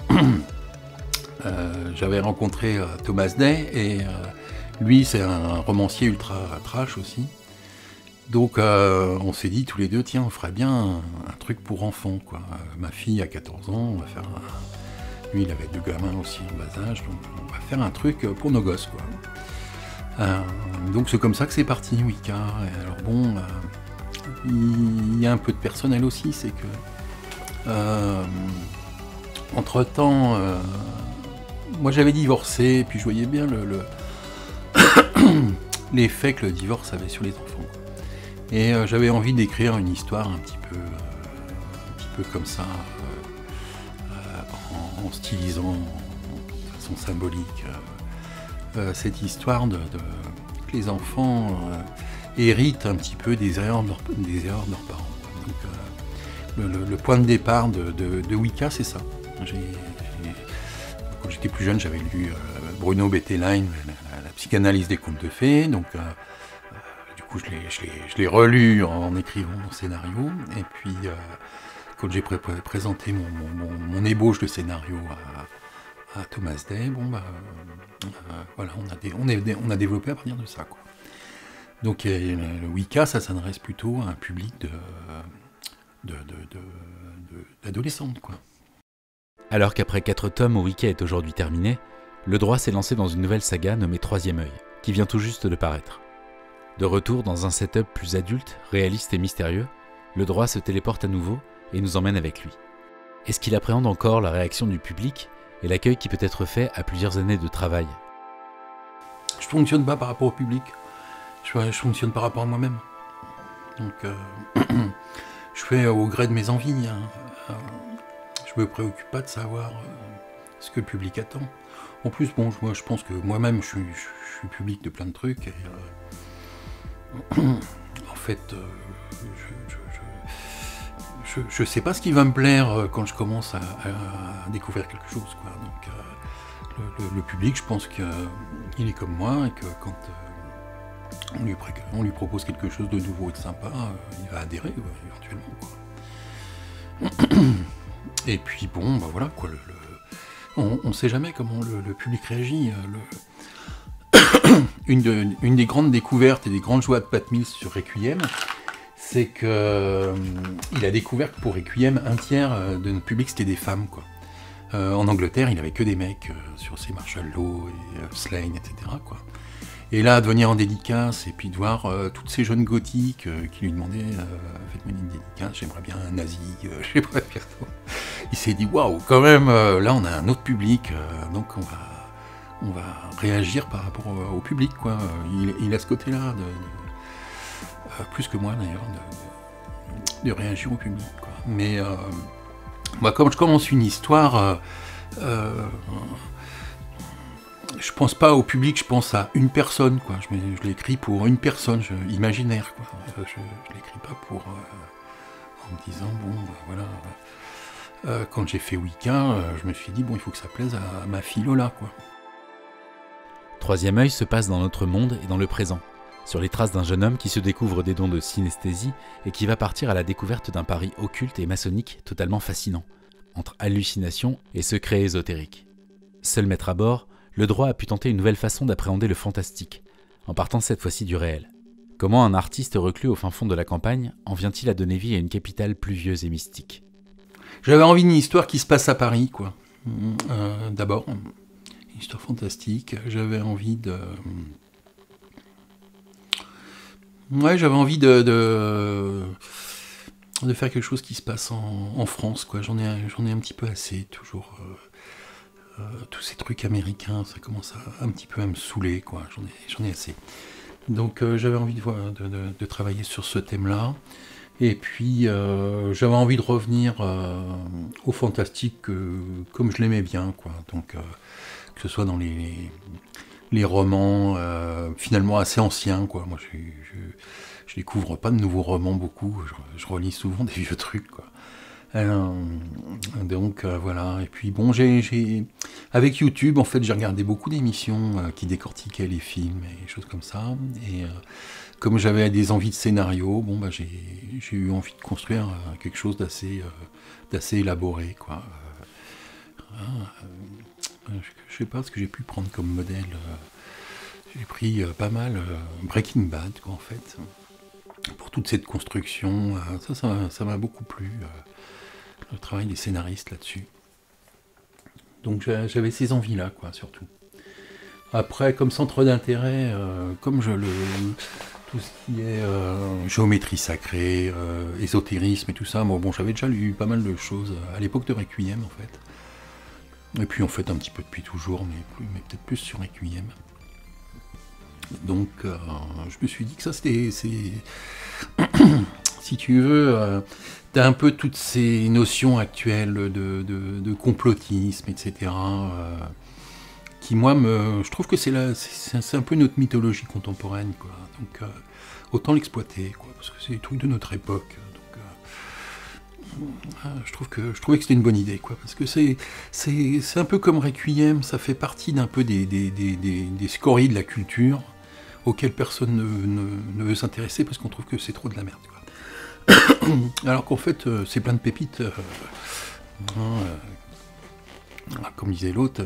j'avais rencontré Thomas Day, et lui, c'est un romancier ultra trash aussi. Donc on s'est dit tous les deux, tiens, on ferait bien un truc pour enfants, quoi. Ma fille a 14 ans, on va faire lui, il avait 2 gamins aussi en bas âge, donc on va faire un truc pour nos gosses, quoi. Donc c'est comme ça que c'est parti, Wicca. Alors bon, il y a un peu de personnel aussi, c'est que entre-temps, moi j'avais divorcé, puis je voyais bien l'effet que le divorce avait sur les enfants. Et j'avais envie d'écrire une histoire un petit peu comme ça, en stylisant de façon symbolique cette histoire que les enfants héritent un petit peu des erreurs de leurs parents. Donc, le point de départ de Wicca, c'est ça. Quand j'étais plus jeune, j'avais lu Bruno Bettelheim, la psychanalyse des contes de fées. Donc, du coup, je l'ai relu en écrivant mon scénario. Et puis, quand j'ai présenté mon ébauche de scénario à Thomas Day, bon, bah, voilà, on a développé à partir de ça, quoi. Donc, le Wicca, ça s'adresse plutôt à un public d'adolescentes, quoi. Alors qu'après 4 tomes, Wicca est aujourd'hui terminé, Le Droit s'est lancé dans une nouvelle saga nommée Troisième œil, qui vient tout juste de paraître. De retour dans un setup plus adulte, réaliste et mystérieux, Le Droit se téléporte à nouveau et nous emmène avec lui. Est-ce qu'il appréhende encore la réaction du public et l'accueil qui peut être fait à plusieurs années de travail ? Je ne fonctionne pas par rapport au public, je fonctionne par rapport à moi-même. Donc, je fais au gré de mes envies, hein. Je me préoccupe pas de savoir ce que le public attend. En plus, bon, moi, je pense que moi-même, je suis public de plein de trucs. Et, en fait, je sais pas ce qui va me plaire quand je commence à découvrir quelque chose, quoi. Donc, le public, je pense qu'il est comme moi, et que quand on lui propose quelque chose de nouveau et de sympa, il va adhérer, éventuellement, quoi. Et puis bon, bah voilà, quoi, on sait jamais comment le public réagit. Une des grandes découvertes et des grandes joies de Pat Mills sur Requiem, c'est que il a découvert que pour Requiem, un tiers de notre public c'était des femmes, quoi. En Angleterre, il avait que des mecs sur ses Marshall Law et Slane, etc., quoi. Et là, de venir en dédicace, et puis de voir toutes ces jeunes gothiques qui lui demandaient faites-moi une dédicace, j'aimerais bien un nazi, je sais pas, il s'est dit waouh, quand même, là on a un autre public, donc on va réagir par rapport au public, quoi. Il a ce côté-là, plus que moi d'ailleurs, de réagir au public, quoi. Mais moi, comme je commence une histoire, je pense pas au public, je pense à une personne, quoi. Je l'écris pour une personne, imaginaire, quoi. Je l'écris pas pour en me disant bon, voilà. Quand j'ai fait Wicca, je me suis dit bon, il faut que ça plaise à ma fille Lola, quoi. Troisième œil se passe dans notre monde et dans le présent, sur les traces d'un jeune homme qui se découvre des dons de synesthésie et qui va partir à la découverte d'un pari occulte et maçonnique totalement fascinant, entre hallucination et secrets ésotériques. Seul maître à bord, le droit a pu tenter une nouvelle façon d'appréhender le fantastique, en partant cette fois-ci du réel. Comment un artiste reclus au fin fond de la campagne en vient-il à donner vie à une capitale pluvieuse et mystique? J'avais envie d'une histoire qui se passe à Paris, quoi. D'abord, une histoire fantastique. J'avais envie de... Ouais, j'avais envie de faire quelque chose qui se passe en France, quoi. J'en ai un petit peu assez, toujours. Tous ces trucs américains, ça commence un petit peu à me saouler, quoi. J'en ai assez. Donc j'avais envie de travailler sur ce thème-là. Et puis j'avais envie de revenir au fantastique comme je l'aimais bien, quoi. Donc que ce soit dans les romans finalement assez anciens, quoi. Moi je découvre pas de nouveaux romans beaucoup, je relis souvent des vieux trucs, quoi. Donc voilà, et puis bon, avec YouTube, en fait, j'ai regardé beaucoup d'émissions qui décortiquaient les films et des choses comme ça, et comme j'avais des envies de scénario, bon, bah, j'ai eu envie de construire quelque chose d'assez élaboré, quoi. Je sais pas ce que j'ai pu prendre comme modèle, j'ai pris pas mal Breaking Bad, quoi, en fait, pour toute cette construction, ça m'a beaucoup plu. Le travail des scénaristes là-dessus. Donc j'avais ces envies-là, quoi, surtout. Après, comme centre d'intérêt, comme tout ce qui est géométrie sacrée, ésotérisme et tout ça, bon, j'avais déjà lu pas mal de choses à l'époque de Requiem, en fait. Et puis, en fait, un petit peu depuis toujours, mais peut-être plus sur Requiem. Donc, je me suis dit que ça, c'était... si tu veux... t'as un peu toutes ces notions actuelles de complotisme, etc., qui, moi, je trouve que c'est un peu notre mythologie contemporaine, quoi. Donc, autant l'exploiter, quoi, parce que c'est des trucs de notre époque. Donc, je trouvais que c'était une bonne idée, quoi, parce que c'est un peu comme Requiem, ça fait partie d'un peu des scories de la culture auxquelles personne ne veut s'intéresser parce qu'on trouve que c'est trop de la merde, quoi. Alors qu'en fait, c'est plein de pépites. Comme disait l'autre,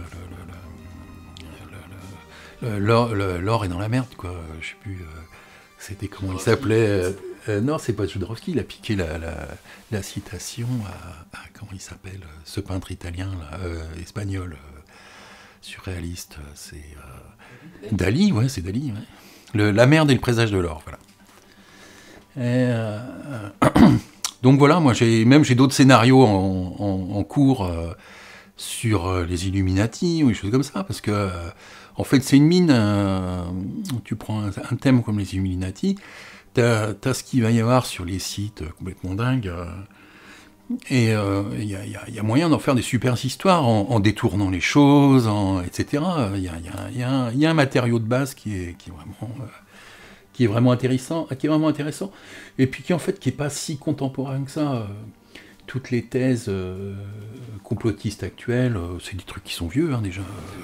l'or est dans la merde, quoi. Je sais plus. C'était comment il s'appelait. Non, c'est pas Jodorowsky. Il a piqué la citation à comment il s'appelle, ce peintre italien, là, espagnol, surréaliste. C'est Dali, ouais, c'est Dali. Ouais. La merde et le présage de l'or, voilà. Donc voilà, moi j'ai d'autres scénarios en cours sur les Illuminati ou des choses comme ça, parce que en fait c'est une mine. Tu prends un thème comme les Illuminati, t'as ce qu'il va y avoir sur les sites complètement dingues, et il y a moyen d'en faire des super histoires en détournant les choses, etc. Il y a un matériau de base qui est vraiment intéressant, et puis qui en fait qui est pas si contemporain que ça. Toutes les thèses complotistes actuelles, c'est des trucs qui sont vieux, hein, déjà.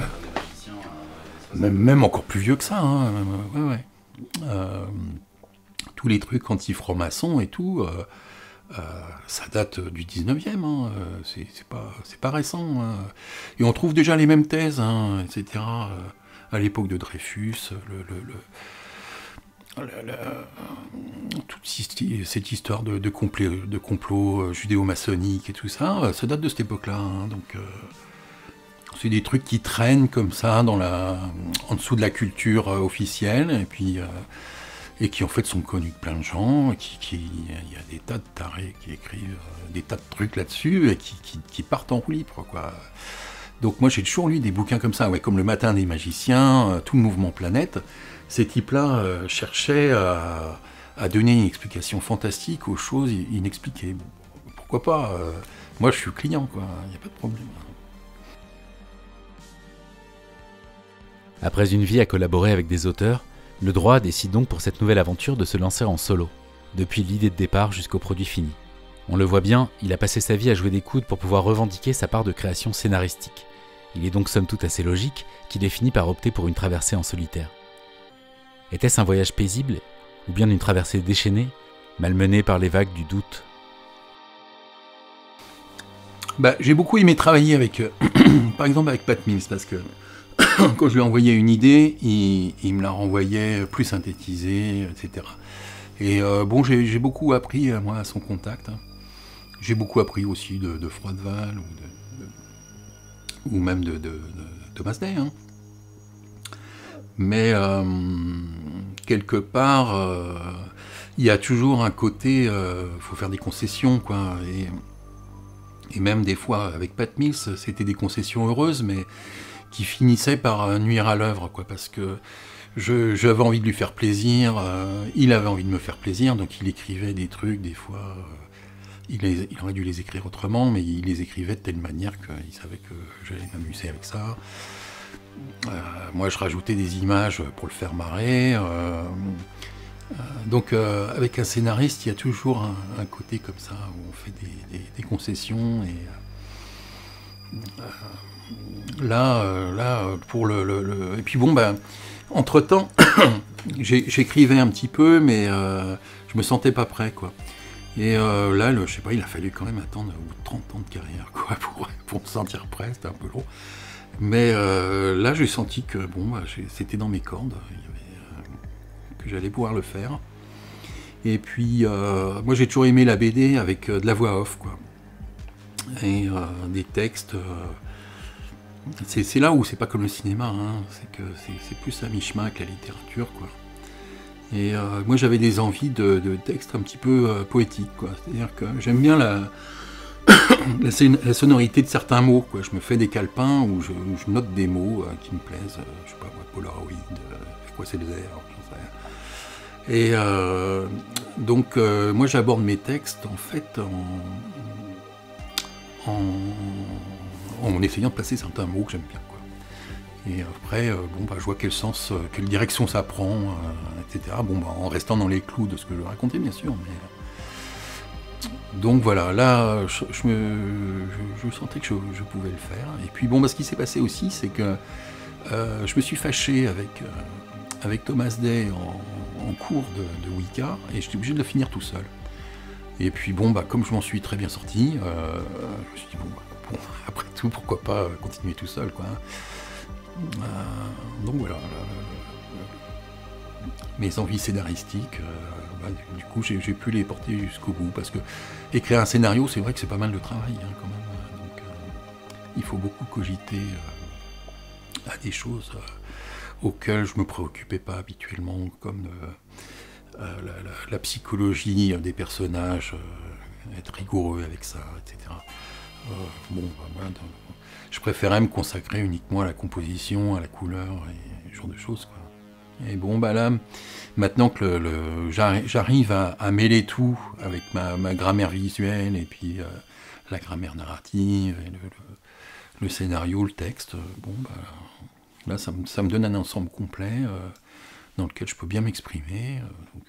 Même encore plus vieux que ça. Hein, ouais. Tous les trucs anti-francs-maçons et tout, ça date du 19e. Hein, c'est pas récent. Hein. Et on trouve déjà les mêmes thèses, hein, etc. À l'époque de Dreyfus, toute cette histoire de complot judéo-maçonnique et tout ça, ça date de cette époque-là. Hein, donc, c'est des trucs qui traînent comme ça en dessous de la culture officielle, et qui en fait sont connus de plein de gens. Il y a des tas de tarés qui écrivent des tas de trucs là-dessus et qui partent en roue libre, quoi. Donc moi j'ai toujours lu des bouquins comme ça, ouais, comme Le Matin des magiciens, tout le mouvement Planète. Ces types-là cherchaient à donner une explication fantastique aux choses inexpliquées. Bon, pourquoi pas moi je suis client, quoi, il n'y a pas de problème. Après une vie à collaborer avec des auteurs, Le Droit décide donc pour cette nouvelle aventure de se lancer en solo, depuis l'idée de départ jusqu'au produit fini. On le voit bien, il a passé sa vie à jouer des coudes pour pouvoir revendiquer sa part de création scénaristique. Il est donc somme toute assez logique qu'il ait fini par opter pour une traversée en solitaire. Était-ce un voyage paisible, ou bien une traversée déchaînée, malmenée par les vagues du doute ? J'ai beaucoup aimé travailler avec, par exemple avec Pat Mills, parce que quand je lui envoyais une idée, il me la renvoyait plus synthétisée, etc. Et j'ai beaucoup appris, moi, à son contact. Hein. J'ai beaucoup appris aussi de Froideval, ou même de Thomas Day. Hein. Mais quelque part, il y a toujours un côté, faut faire des concessions, quoi. Et même des fois, avec Pat Mills, c'était des concessions heureuses, mais qui finissaient par nuire à l'œuvre, quoi, parce que j'avais envie de lui faire plaisir, il avait envie de me faire plaisir, donc il écrivait des trucs, des fois, il aurait dû les écrire autrement, mais il les écrivait de telle manière qu'il savait que j'allais m'amuser avec ça. Moi, je rajoutais des images pour le faire marrer. Donc, avec un scénariste, il y a toujours un côté comme ça, où on fait des concessions, et... Là, pour et puis bon, entre-temps, j'écrivais un petit peu, mais je me sentais pas prêt, quoi. Et là, je sais pas, il a fallu quand même attendre 30 ans de carrière, quoi, pour me sentir prêt, c'était un peu long. Mais là, j'ai senti que c'était dans mes cordes, que j'allais pouvoir le faire. Et puis, moi, j'ai toujours aimé la BD avec de la voix off, quoi. Et des textes... C'est là où c'est pas comme le cinéma, hein, c'est que c'est plus à mi-chemin avec la littérature, quoi. Et moi j'avais des envies de textes un petit peu poétiques, quoi. C'est-à-dire que j'aime bien la sonorité de certains mots, quoi. Je me fais des calepins où je note des mots qui me plaisent, je sais pas moi, Polaroid, quoi c'est le zère, j'en sais rien. Et donc moi j'aborde mes textes en fait en essayant de placer certains mots que j'aime bien, quoi. Et après, je vois quel sens, quelle direction ça prend, etc. En restant dans les clous de ce que je racontais, bien sûr. Mais... Donc voilà, là, je sentais que je pouvais le faire. Et puis ce qui s'est passé aussi, c'est que je me suis fâché avec Thomas Day en cours de Wicca, et j'étais obligé de le finir tout seul. Et puis comme je m'en suis très bien sorti, je me suis dit après tout, pourquoi pas continuer tout seul, quoi. Donc voilà, mes envies scénaristiques, du coup j'ai pu les porter jusqu'au bout, parce que écrire un scénario, c'est vrai que c'est pas mal de travail, hein, quand même. Donc il faut beaucoup cogiter à des choses auxquelles je me préoccupais pas habituellement, comme la psychologie des personnages, être rigoureux avec ça, etc. Je préférais me consacrer uniquement à la composition, à la couleur et ce genre de choses, quoi. Et là, maintenant que j'arrive à mêler tout avec ma grammaire visuelle et puis la grammaire narrative et le scénario, le texte, là ça me donne un ensemble complet dans lequel je peux bien m'exprimer.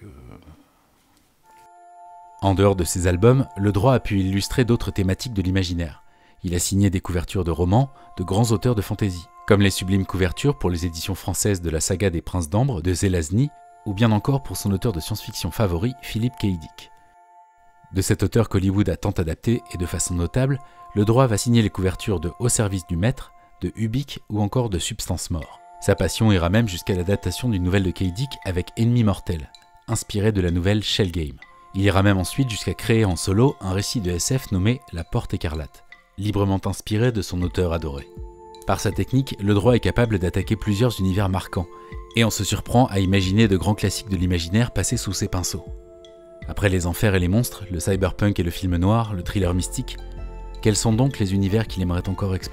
En dehors de ses albums, Le Droit a pu illustrer d'autres thématiques de l'imaginaire. Il a signé des couvertures de romans de grands auteurs de fantasy, comme les sublimes couvertures pour les éditions françaises de la saga des Princes d'Ambre de Zelazny, ou bien encore pour son auteur de science-fiction favori, Philip K. Dick. De cet auteur qu'Hollywood a tant adapté et de façon notable, Le Droit va signer les couvertures de Au service du maître, de Ubik ou encore de Substance Mort. Sa passion ira même jusqu'à l'adaptation d'une nouvelle de K. Dick avec Ennemi mortel, inspirée de la nouvelle Shell Game. Il ira même ensuite jusqu'à créer en solo un récit de SF nommé La Porte écarlate, librement inspiré de son auteur adoré. Par sa technique, le droit est capable d'attaquer plusieurs univers marquants, et on se surprend à imaginer de grands classiques de l'imaginaire passer sous ses pinceaux. Après les enfers et les monstres, le cyberpunk et le film noir, le thriller mystique, quels sont donc les univers qu'il aimerait encore explorer ?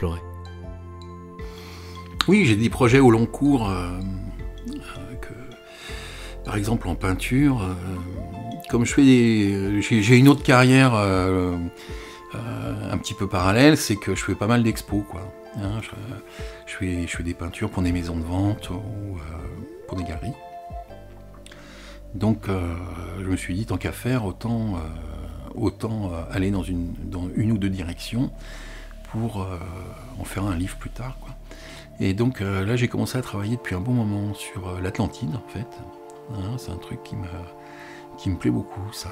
Oui, j'ai des projets au long cours, par exemple en peinture, comme j'ai une autre carrière un petit peu parallèle, c'est que je fais pas mal d'expos, quoi. Hein, je fais des peintures pour des maisons de vente ou pour des galeries. Donc je me suis dit, tant qu'à faire, autant aller dans une ou deux directions pour en faire un livre plus tard, quoi. Et donc là, j'ai commencé à travailler depuis un bon moment sur l'Atlantide, en fait. Hein, c'est un truc qui me plaît beaucoup, ça.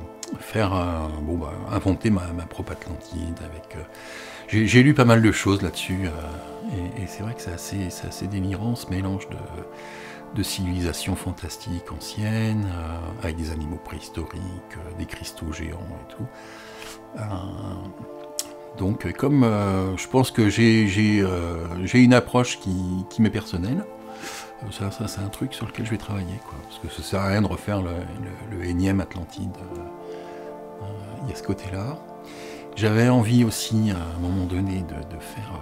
Inventer ma propre Atlantide. J'ai lu pas mal de choses là-dessus, et c'est vrai que c'est assez délirant, ce mélange de civilisations fantastiques anciennes, avec des animaux préhistoriques, des cristaux géants et tout. Donc, comme je pense que j'ai une approche qui m'est personnelle, ça c'est un truc sur lequel je vais travailler, quoi. Parce que ça sert à rien de refaire le énième Atlantide. Il y a ce côté-là. J'avais envie aussi, à un moment donné, de faire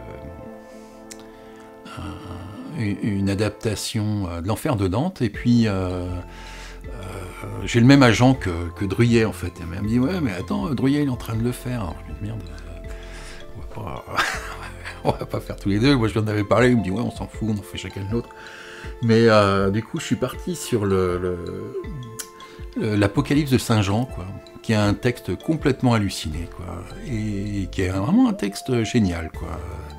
une adaptation de l'Enfer de Dante, et puis j'ai le même agent que Druyet, en fait. Elle m'a dit, ouais, mais attends, Druyet il est en train de le faire. Alors, je me dis, merde, on va pas faire tous les deux. Moi je lui en avais parlé, il me dit, ouais, on s'en fout, on en fait chacun l'autre. Mais du coup je suis parti sur l'Apocalypse de Saint Jean, quoi, qui est un texte complètement halluciné, quoi, et qui est vraiment un texte génial, quoi.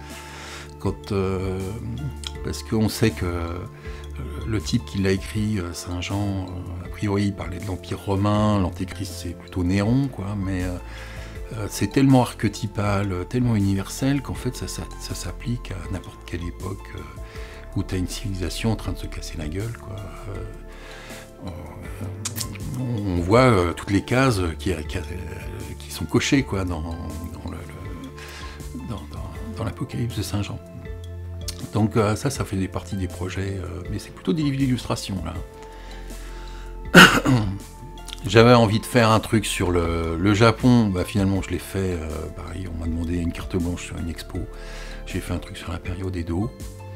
Parce qu'on sait que le type qui l'a écrit, Saint Jean, a priori il parlait de l'Empire romain, l'Antéchrist c'est plutôt Néron, quoi, mais c'est tellement archétypal, tellement universel qu'en fait ça s'applique à n'importe quelle époque où tu as une civilisation en train de se casser la gueule, quoi. On voit toutes les cases qui sont cochées, quoi, dans l'Apocalypse de Saint Jean. Donc ça fait partie des projets, mais c'est plutôt des livres d'illustration, là. J'avais envie de faire un truc sur le Japon, finalement je l'ai fait, pareil, on m'a demandé une carte blanche sur une expo, j'ai fait un truc sur la période Edo.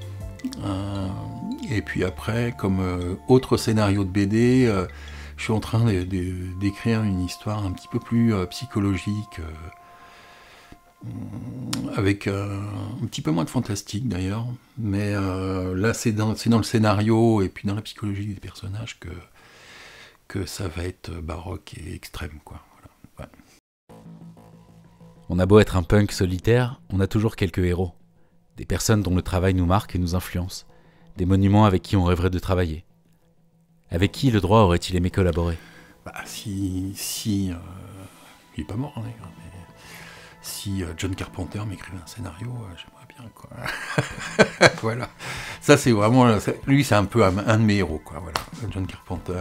Et puis après, comme autre scénario de BD, je suis en train d'écrire une histoire un petit peu plus psychologique, avec un petit peu moins de fantastique d'ailleurs, mais là c'est dans le scénario et puis dans la psychologie des personnages que ça va être baroque et extrême, quoi. Voilà. Ouais. On a beau être un punk solitaire, on a toujours quelques héros. Des personnes dont le travail nous marque et nous influence. Des monuments avec qui on rêverait de travailler. Avec qui le droit aurait-il aimé collaborer ? Il est pas mort, hein, mais si John Carpenter m'écrivait un scénario, j'aimerais bien, quoi. Voilà. Ça, c'est vraiment... Lui, c'est un peu un de mes héros, quoi. Voilà. John Carpenter,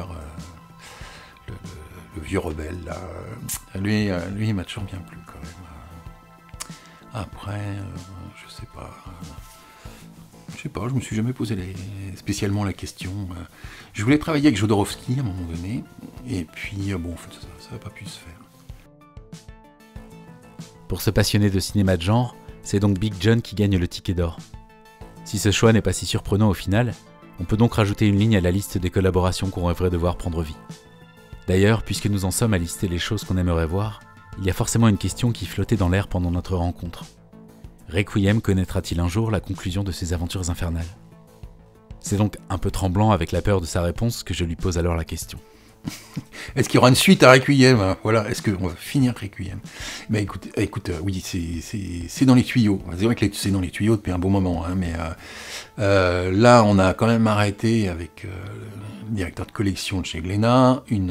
le vieux rebelle, là. Lui, il m'a toujours bien plu, quand même. Après, je sais pas, je me suis jamais posé spécialement la question. Je voulais travailler avec Jodorowsky à un moment donné, et puis bon, en fait, ça n'a pas pu se faire. Pour ce passionné de cinéma de genre, c'est donc Big John qui gagne le ticket d'or. Si ce choix n'est pas si surprenant au final, on peut donc rajouter une ligne à la liste des collaborations qu'on rêverait de voir prendre vie. D'ailleurs, puisque nous en sommes à lister les choses qu'on aimerait voir, il y a forcément une question qui flottait dans l'air pendant notre rencontre. Requiem connaîtra-t-il un jour la conclusion de ses aventures infernales ? C'est donc un peu tremblant avec la peur de sa réponse que je lui pose alors la question. Est-ce qu'il y aura une suite à Requiem ? Voilà, est-ce qu'on va finir Requiem ? Écoute, oui, c'est dans les tuyaux. C'est vrai que c'est dans les tuyaux depuis un bon moment, hein, mais là, on a quand même arrêté avec le directeur de collection de chez Glénat une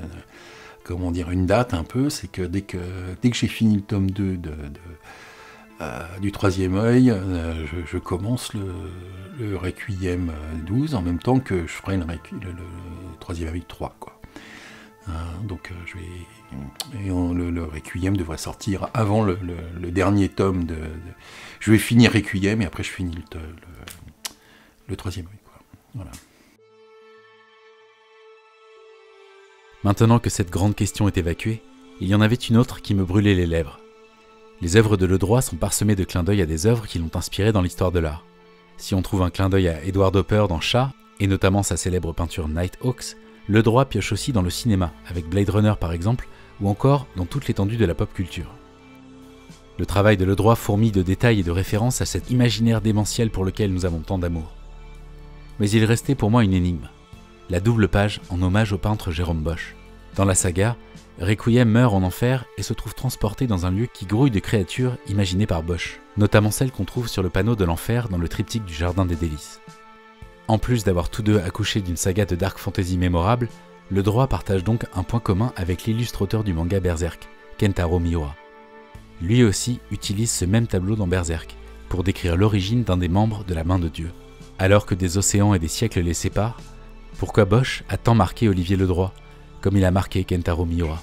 date un peu, c'est que dès que j'ai fini le tome 2 du troisième œil, je commence le Requiem 12 en même temps que je ferai le troisième œil 3, quoi. Donc le Requiem devrait sortir avant le dernier tome je vais finir Requiem et après je finis le troisième œil, quoi. Voilà. Maintenant que cette grande question est évacuée, il y en avait une autre qui me brûlait les lèvres. Les œuvres de Ledroit sont parsemées de clins d'œil à des œuvres qui l'ont inspiré dans l'histoire de l'art. Si on trouve un clin d'œil à Edward Hopper dans Chat, et notamment sa célèbre peinture Nighthawks, Ledroit pioche aussi dans le cinéma, avec Blade Runner par exemple, ou encore dans toute l'étendue de la pop culture. Le travail de Ledroit fourmille de détails et de références à cet imaginaire démentiel pour lequel nous avons tant d'amour. Mais il restait pour moi une énigme. La double page en hommage au peintre Jérôme Bosch. Dans la saga, Requiem meurt en enfer et se trouve transporté dans un lieu qui grouille de créatures imaginées par Bosch, notamment celles qu'on trouve sur le panneau de l'enfer dans le triptyque du Jardin des Délices. En plus d'avoir tous deux accouché d'une saga de dark fantasy mémorable, Ledroit partage donc un point commun avec l'illustrateur du manga Berserk, Kentaro Miura. Lui aussi utilise ce même tableau dans Berserk, pour décrire l'origine d'un des membres de la main de Dieu. Alors que des océans et des siècles les séparent, pourquoi Bosch a tant marqué Olivier Ledroit, comme il a marqué Kentaro Miura?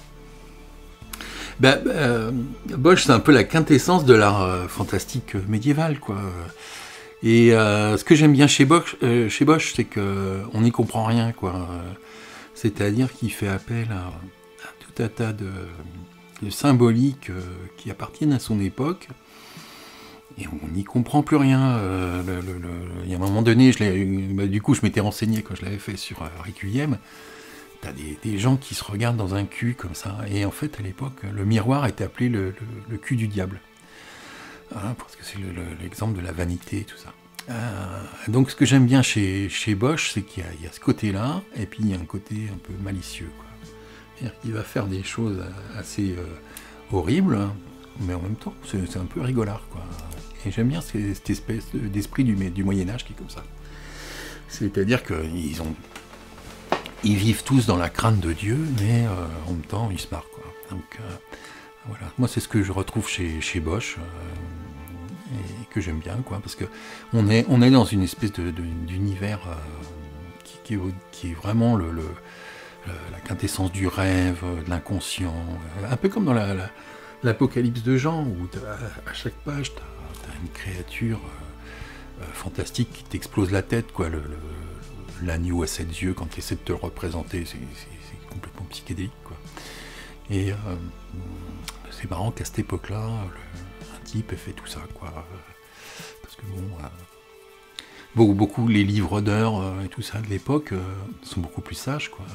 Bosch, c'est un peu la quintessence de l'art fantastique médiéval, quoi. Et ce que j'aime bien chez Bosch, c'est qu'on n'y comprend rien, quoi. C'est-à-dire qu'il fait appel à tout un tas de symboliques qui appartiennent à son époque, et on n'y comprend plus rien. Il y a un moment donné, du coup, je m'étais renseigné quand je l'avais fait sur Requiem. T'as des gens qui se regardent dans un cul comme ça, et en fait, à l'époque, le miroir était appelé le cul du diable. Parce que c'est l'exemple de la vanité et tout ça. Donc ce que j'aime bien chez Bosch, c'est qu'il y a ce côté-là, et puis il y a un côté un peu malicieux, quoi. C'est-à-dire qu'il va faire des choses assez horribles, hein, mais en même temps, c'est un peu rigolard, quoi. Et j'aime bien cette espèce d'esprit du Moyen-Âge qui est comme ça. C'est-à-dire qu'ils vivent tous dans la crainte de Dieu, mais en même temps, ils se marrent, quoi. Donc voilà, moi c'est ce que je retrouve chez Bosch. Et que j'aime bien, quoi, parce que on est dans une espèce d'univers qui est vraiment la quintessence du rêve, de l'inconscient, un peu comme dans l'Apocalypse de Jean, où à chaque page t'as une créature fantastique qui t'explose la tête, quoi, l'agneau à 7 yeux, quand tu essaies de te le représenter, c'est complètement psychédélique, quoi. Et c'est marrant qu'à cette époque-là, type ait fait tout ça, quoi. Parce que beaucoup les livres d'heures et tout ça de l'époque sont beaucoup plus sages, quoi.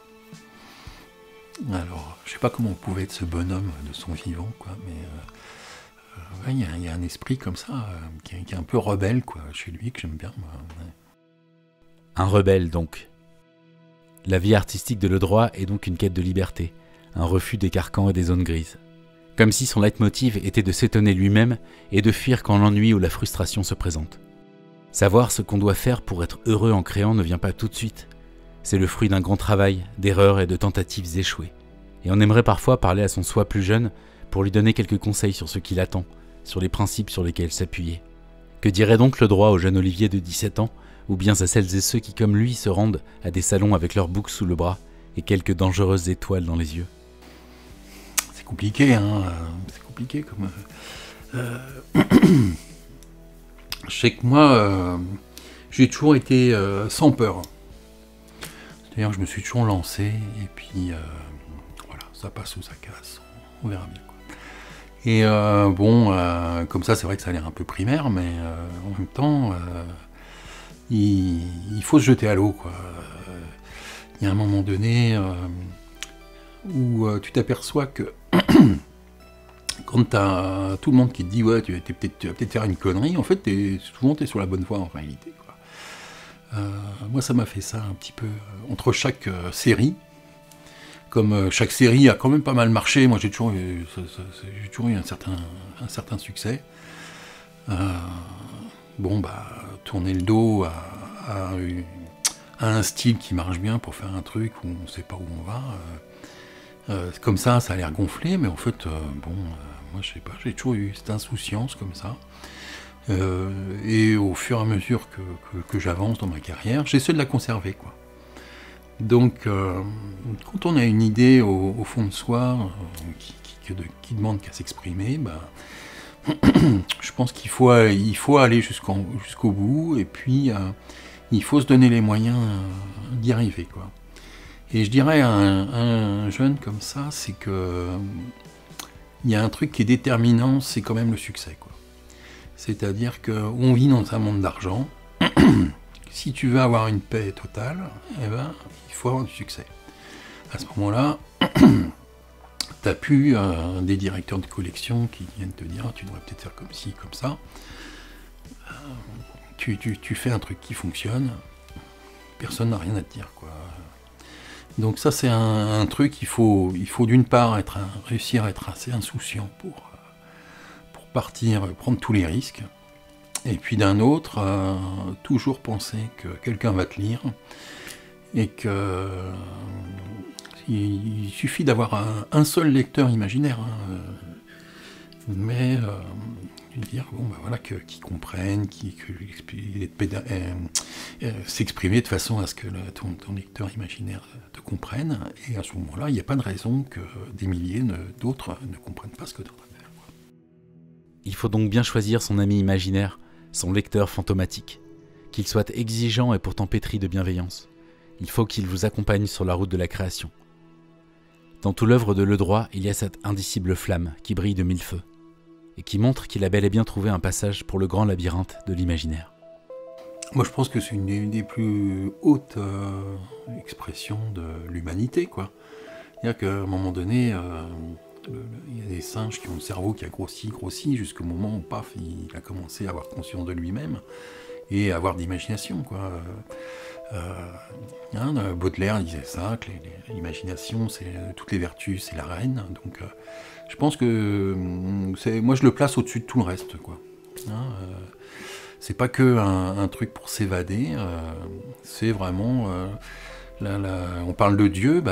Alors, je sais pas comment on pouvait être ce bonhomme de son vivant, quoi, mais il y a un esprit comme ça qui est un peu rebelle, quoi, chez lui, que j'aime bien, moi. Ouais. Un rebelle, donc. La vie artistique de Ledroit est donc une quête de liberté, un refus des carcans et des zones grises. Comme si son leitmotiv était de s'étonner lui-même et de fuir quand l'ennui ou la frustration se présente. Savoir ce qu'on doit faire pour être heureux en créant ne vient pas tout de suite. C'est le fruit d'un grand travail, d'erreurs et de tentatives échouées. Et on aimerait parfois parler à son soi plus jeune pour lui donner quelques conseils sur ce qui l'attend, sur les principes sur lesquels s'appuyer. Que dirait donc Ledroit au jeune Olivier de 17 ans, ou bien à celles et ceux qui comme lui se rendent à des salons avec leur bouc sous le bras et quelques dangereuses étoiles dans les yeux? C'est compliqué, hein. C'est compliqué comme. Je sais que moi, j'ai toujours été sans peur. C'est-à-dire que je me suis toujours lancé, et puis voilà, ça passe ou ça casse, on verra bien, quoi. Et comme ça, c'est vrai que ça a l'air un peu primaire, mais en même temps, il faut se jeter à l'eau, quoi. Il y a un moment donné où tu t'aperçois que quand t'as tout le monde qui te dit ouais, tu vas peut-être faire une connerie, en fait, souvent t'es sur la bonne voie en réalité, quoi. Moi, ça m'a fait ça un petit peu entre chaque série. Comme chaque série a quand même pas mal marché, moi j'ai toujours eu un certain succès. Tourner le dos à un style qui marche bien pour faire un truc où on ne sait pas où on va. Comme ça a l'air gonflé, mais en fait, moi je sais pas, j'ai toujours eu cette insouciance comme ça. Et au fur et à mesure que j'avance dans ma carrière, j'essaie de la conserver, quoi. Donc, quand on a une idée au fond de soi qui demande qu'à s'exprimer, je pense qu'il faut aller jusqu'au bout, et puis il faut se donner les moyens d'y arriver, quoi. Et je dirais à un jeune comme ça, c'est que il y a un truc qui est déterminant, c'est quand même le succès, quoi. C'est-à-dire qu'on vit dans un monde d'argent. Si tu veux avoir une paix totale, eh ben, il faut avoir du succès. À ce moment-là, tu n'as plus des directeurs de collection qui viennent te dire tu devrais peut-être faire comme ci, comme ça. Tu fais un truc qui fonctionne, personne n'a rien à te dire, quoi. Donc ça, c'est un truc, il faut d'une part réussir à être assez insouciant pour partir, prendre tous les risques. Et puis d'un autre, toujours penser que quelqu'un va te lire et que il suffit d'avoir un seul lecteur imaginaire, mais dire voilà, qu'ils comprennent, s'exprimer de façon à ce que ton lecteur imaginaire te comprenne, et à ce moment-là, il n'y a pas de raison que des milliers d'autres ne comprennent pas ce que tu es en train de faire. Il faut donc bien choisir son ami imaginaire, son lecteur fantomatique, qu'il soit exigeant et pourtant pétri de bienveillance. Il faut qu'il vous accompagne sur la route de la création. Dans toute l'œuvre de Ledroit, il y a cette indicible flamme qui brille de mille feux, et qui montre qu'il a bel et bien trouvé un passage pour le grand labyrinthe de l'imaginaire. Moi, je pense que c'est une des plus hautes expressions de l'humanité, quoi. C'est-à-dire qu'à un moment donné, il y a des singes qui ont le cerveau qui a grossi, jusqu'au moment où, paf, il a commencé à avoir conscience de lui-même et à avoir d'imagination, quoi. Baudelaire disait ça, que l'imagination, toutes les vertus, c'est la reine. Donc, je pense que moi, je le place au-dessus de tout le reste, quoi. C'est pas que un truc pour s'évader, c'est vraiment... on parle de Dieu,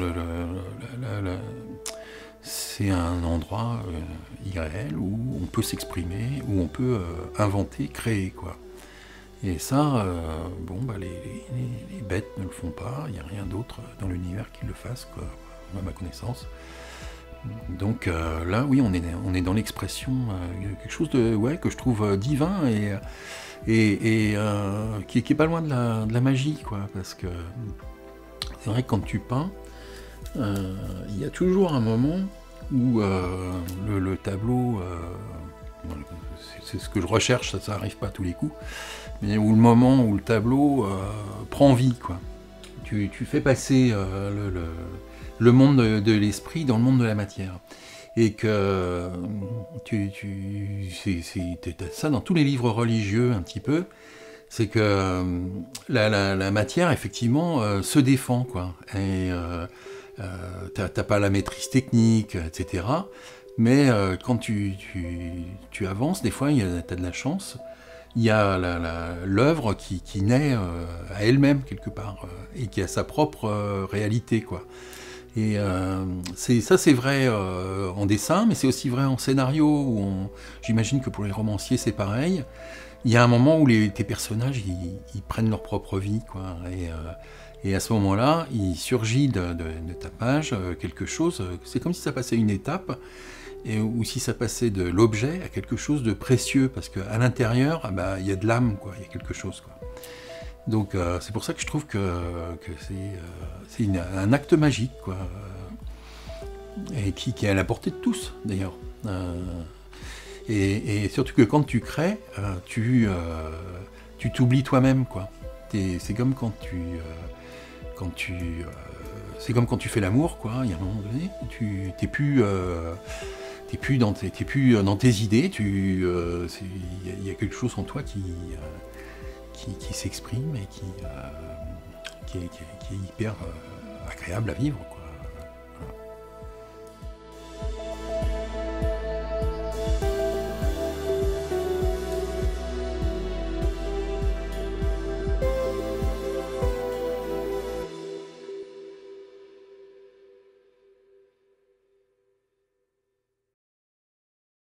c'est un endroit irréel où on peut s'exprimer, où on peut inventer, créer, quoi. Et ça, les bêtes ne le font pas, il n'y a rien d'autre dans l'univers qui le fasse, quoi, à ma connaissance. Donc là, oui, on est dans l'expression, quelque chose que je trouve divin et qui est pas loin de la magie, quoi, parce que c'est vrai que quand tu peins, il y a toujours un moment où le tableau, c'est ce que je recherche, ça n'arrive pas à tous les coups, mais où le moment où le tableau prend vie, quoi. Tu fais passer le monde de l'esprit dans le monde de la matière. Et que t'as ça dans tous les livres religieux un petit peu, c'est que la matière effectivement se défend, quoi. Et t'as pas la maîtrise technique, etc. Mais quand tu avances, des fois t'as de la chance, il y a l'œuvre qui naît à elle-même quelque part, et qui a sa propre réalité, quoi. Et c'est vrai en dessin, mais c'est aussi vrai en scénario, où j'imagine que pour les romanciers c'est pareil. Il y a un moment où tes personnages ils prennent leur propre vie, quoi. Et à ce moment-là, il surgit de ta page quelque chose, c'est comme si ça passait une étape, ou si ça passait de l'objet à quelque chose de précieux, parce qu'à l'intérieur, il y a de l'âme, quoi, il y a quelque chose, quoi. Donc c'est pour ça que je trouve que c'est un acte magique, quoi, et qui est à la portée de tous, d'ailleurs. Et surtout que quand tu crées, tu t'oublies toi-même, quoi. C'est comme quand c'est comme quand tu fais l'amour, quoi. Il y a un moment donné, t'es plus dans tes idées. Il y a quelque chose en toi qui s'exprime et qui est hyper agréable à vivre, quoi.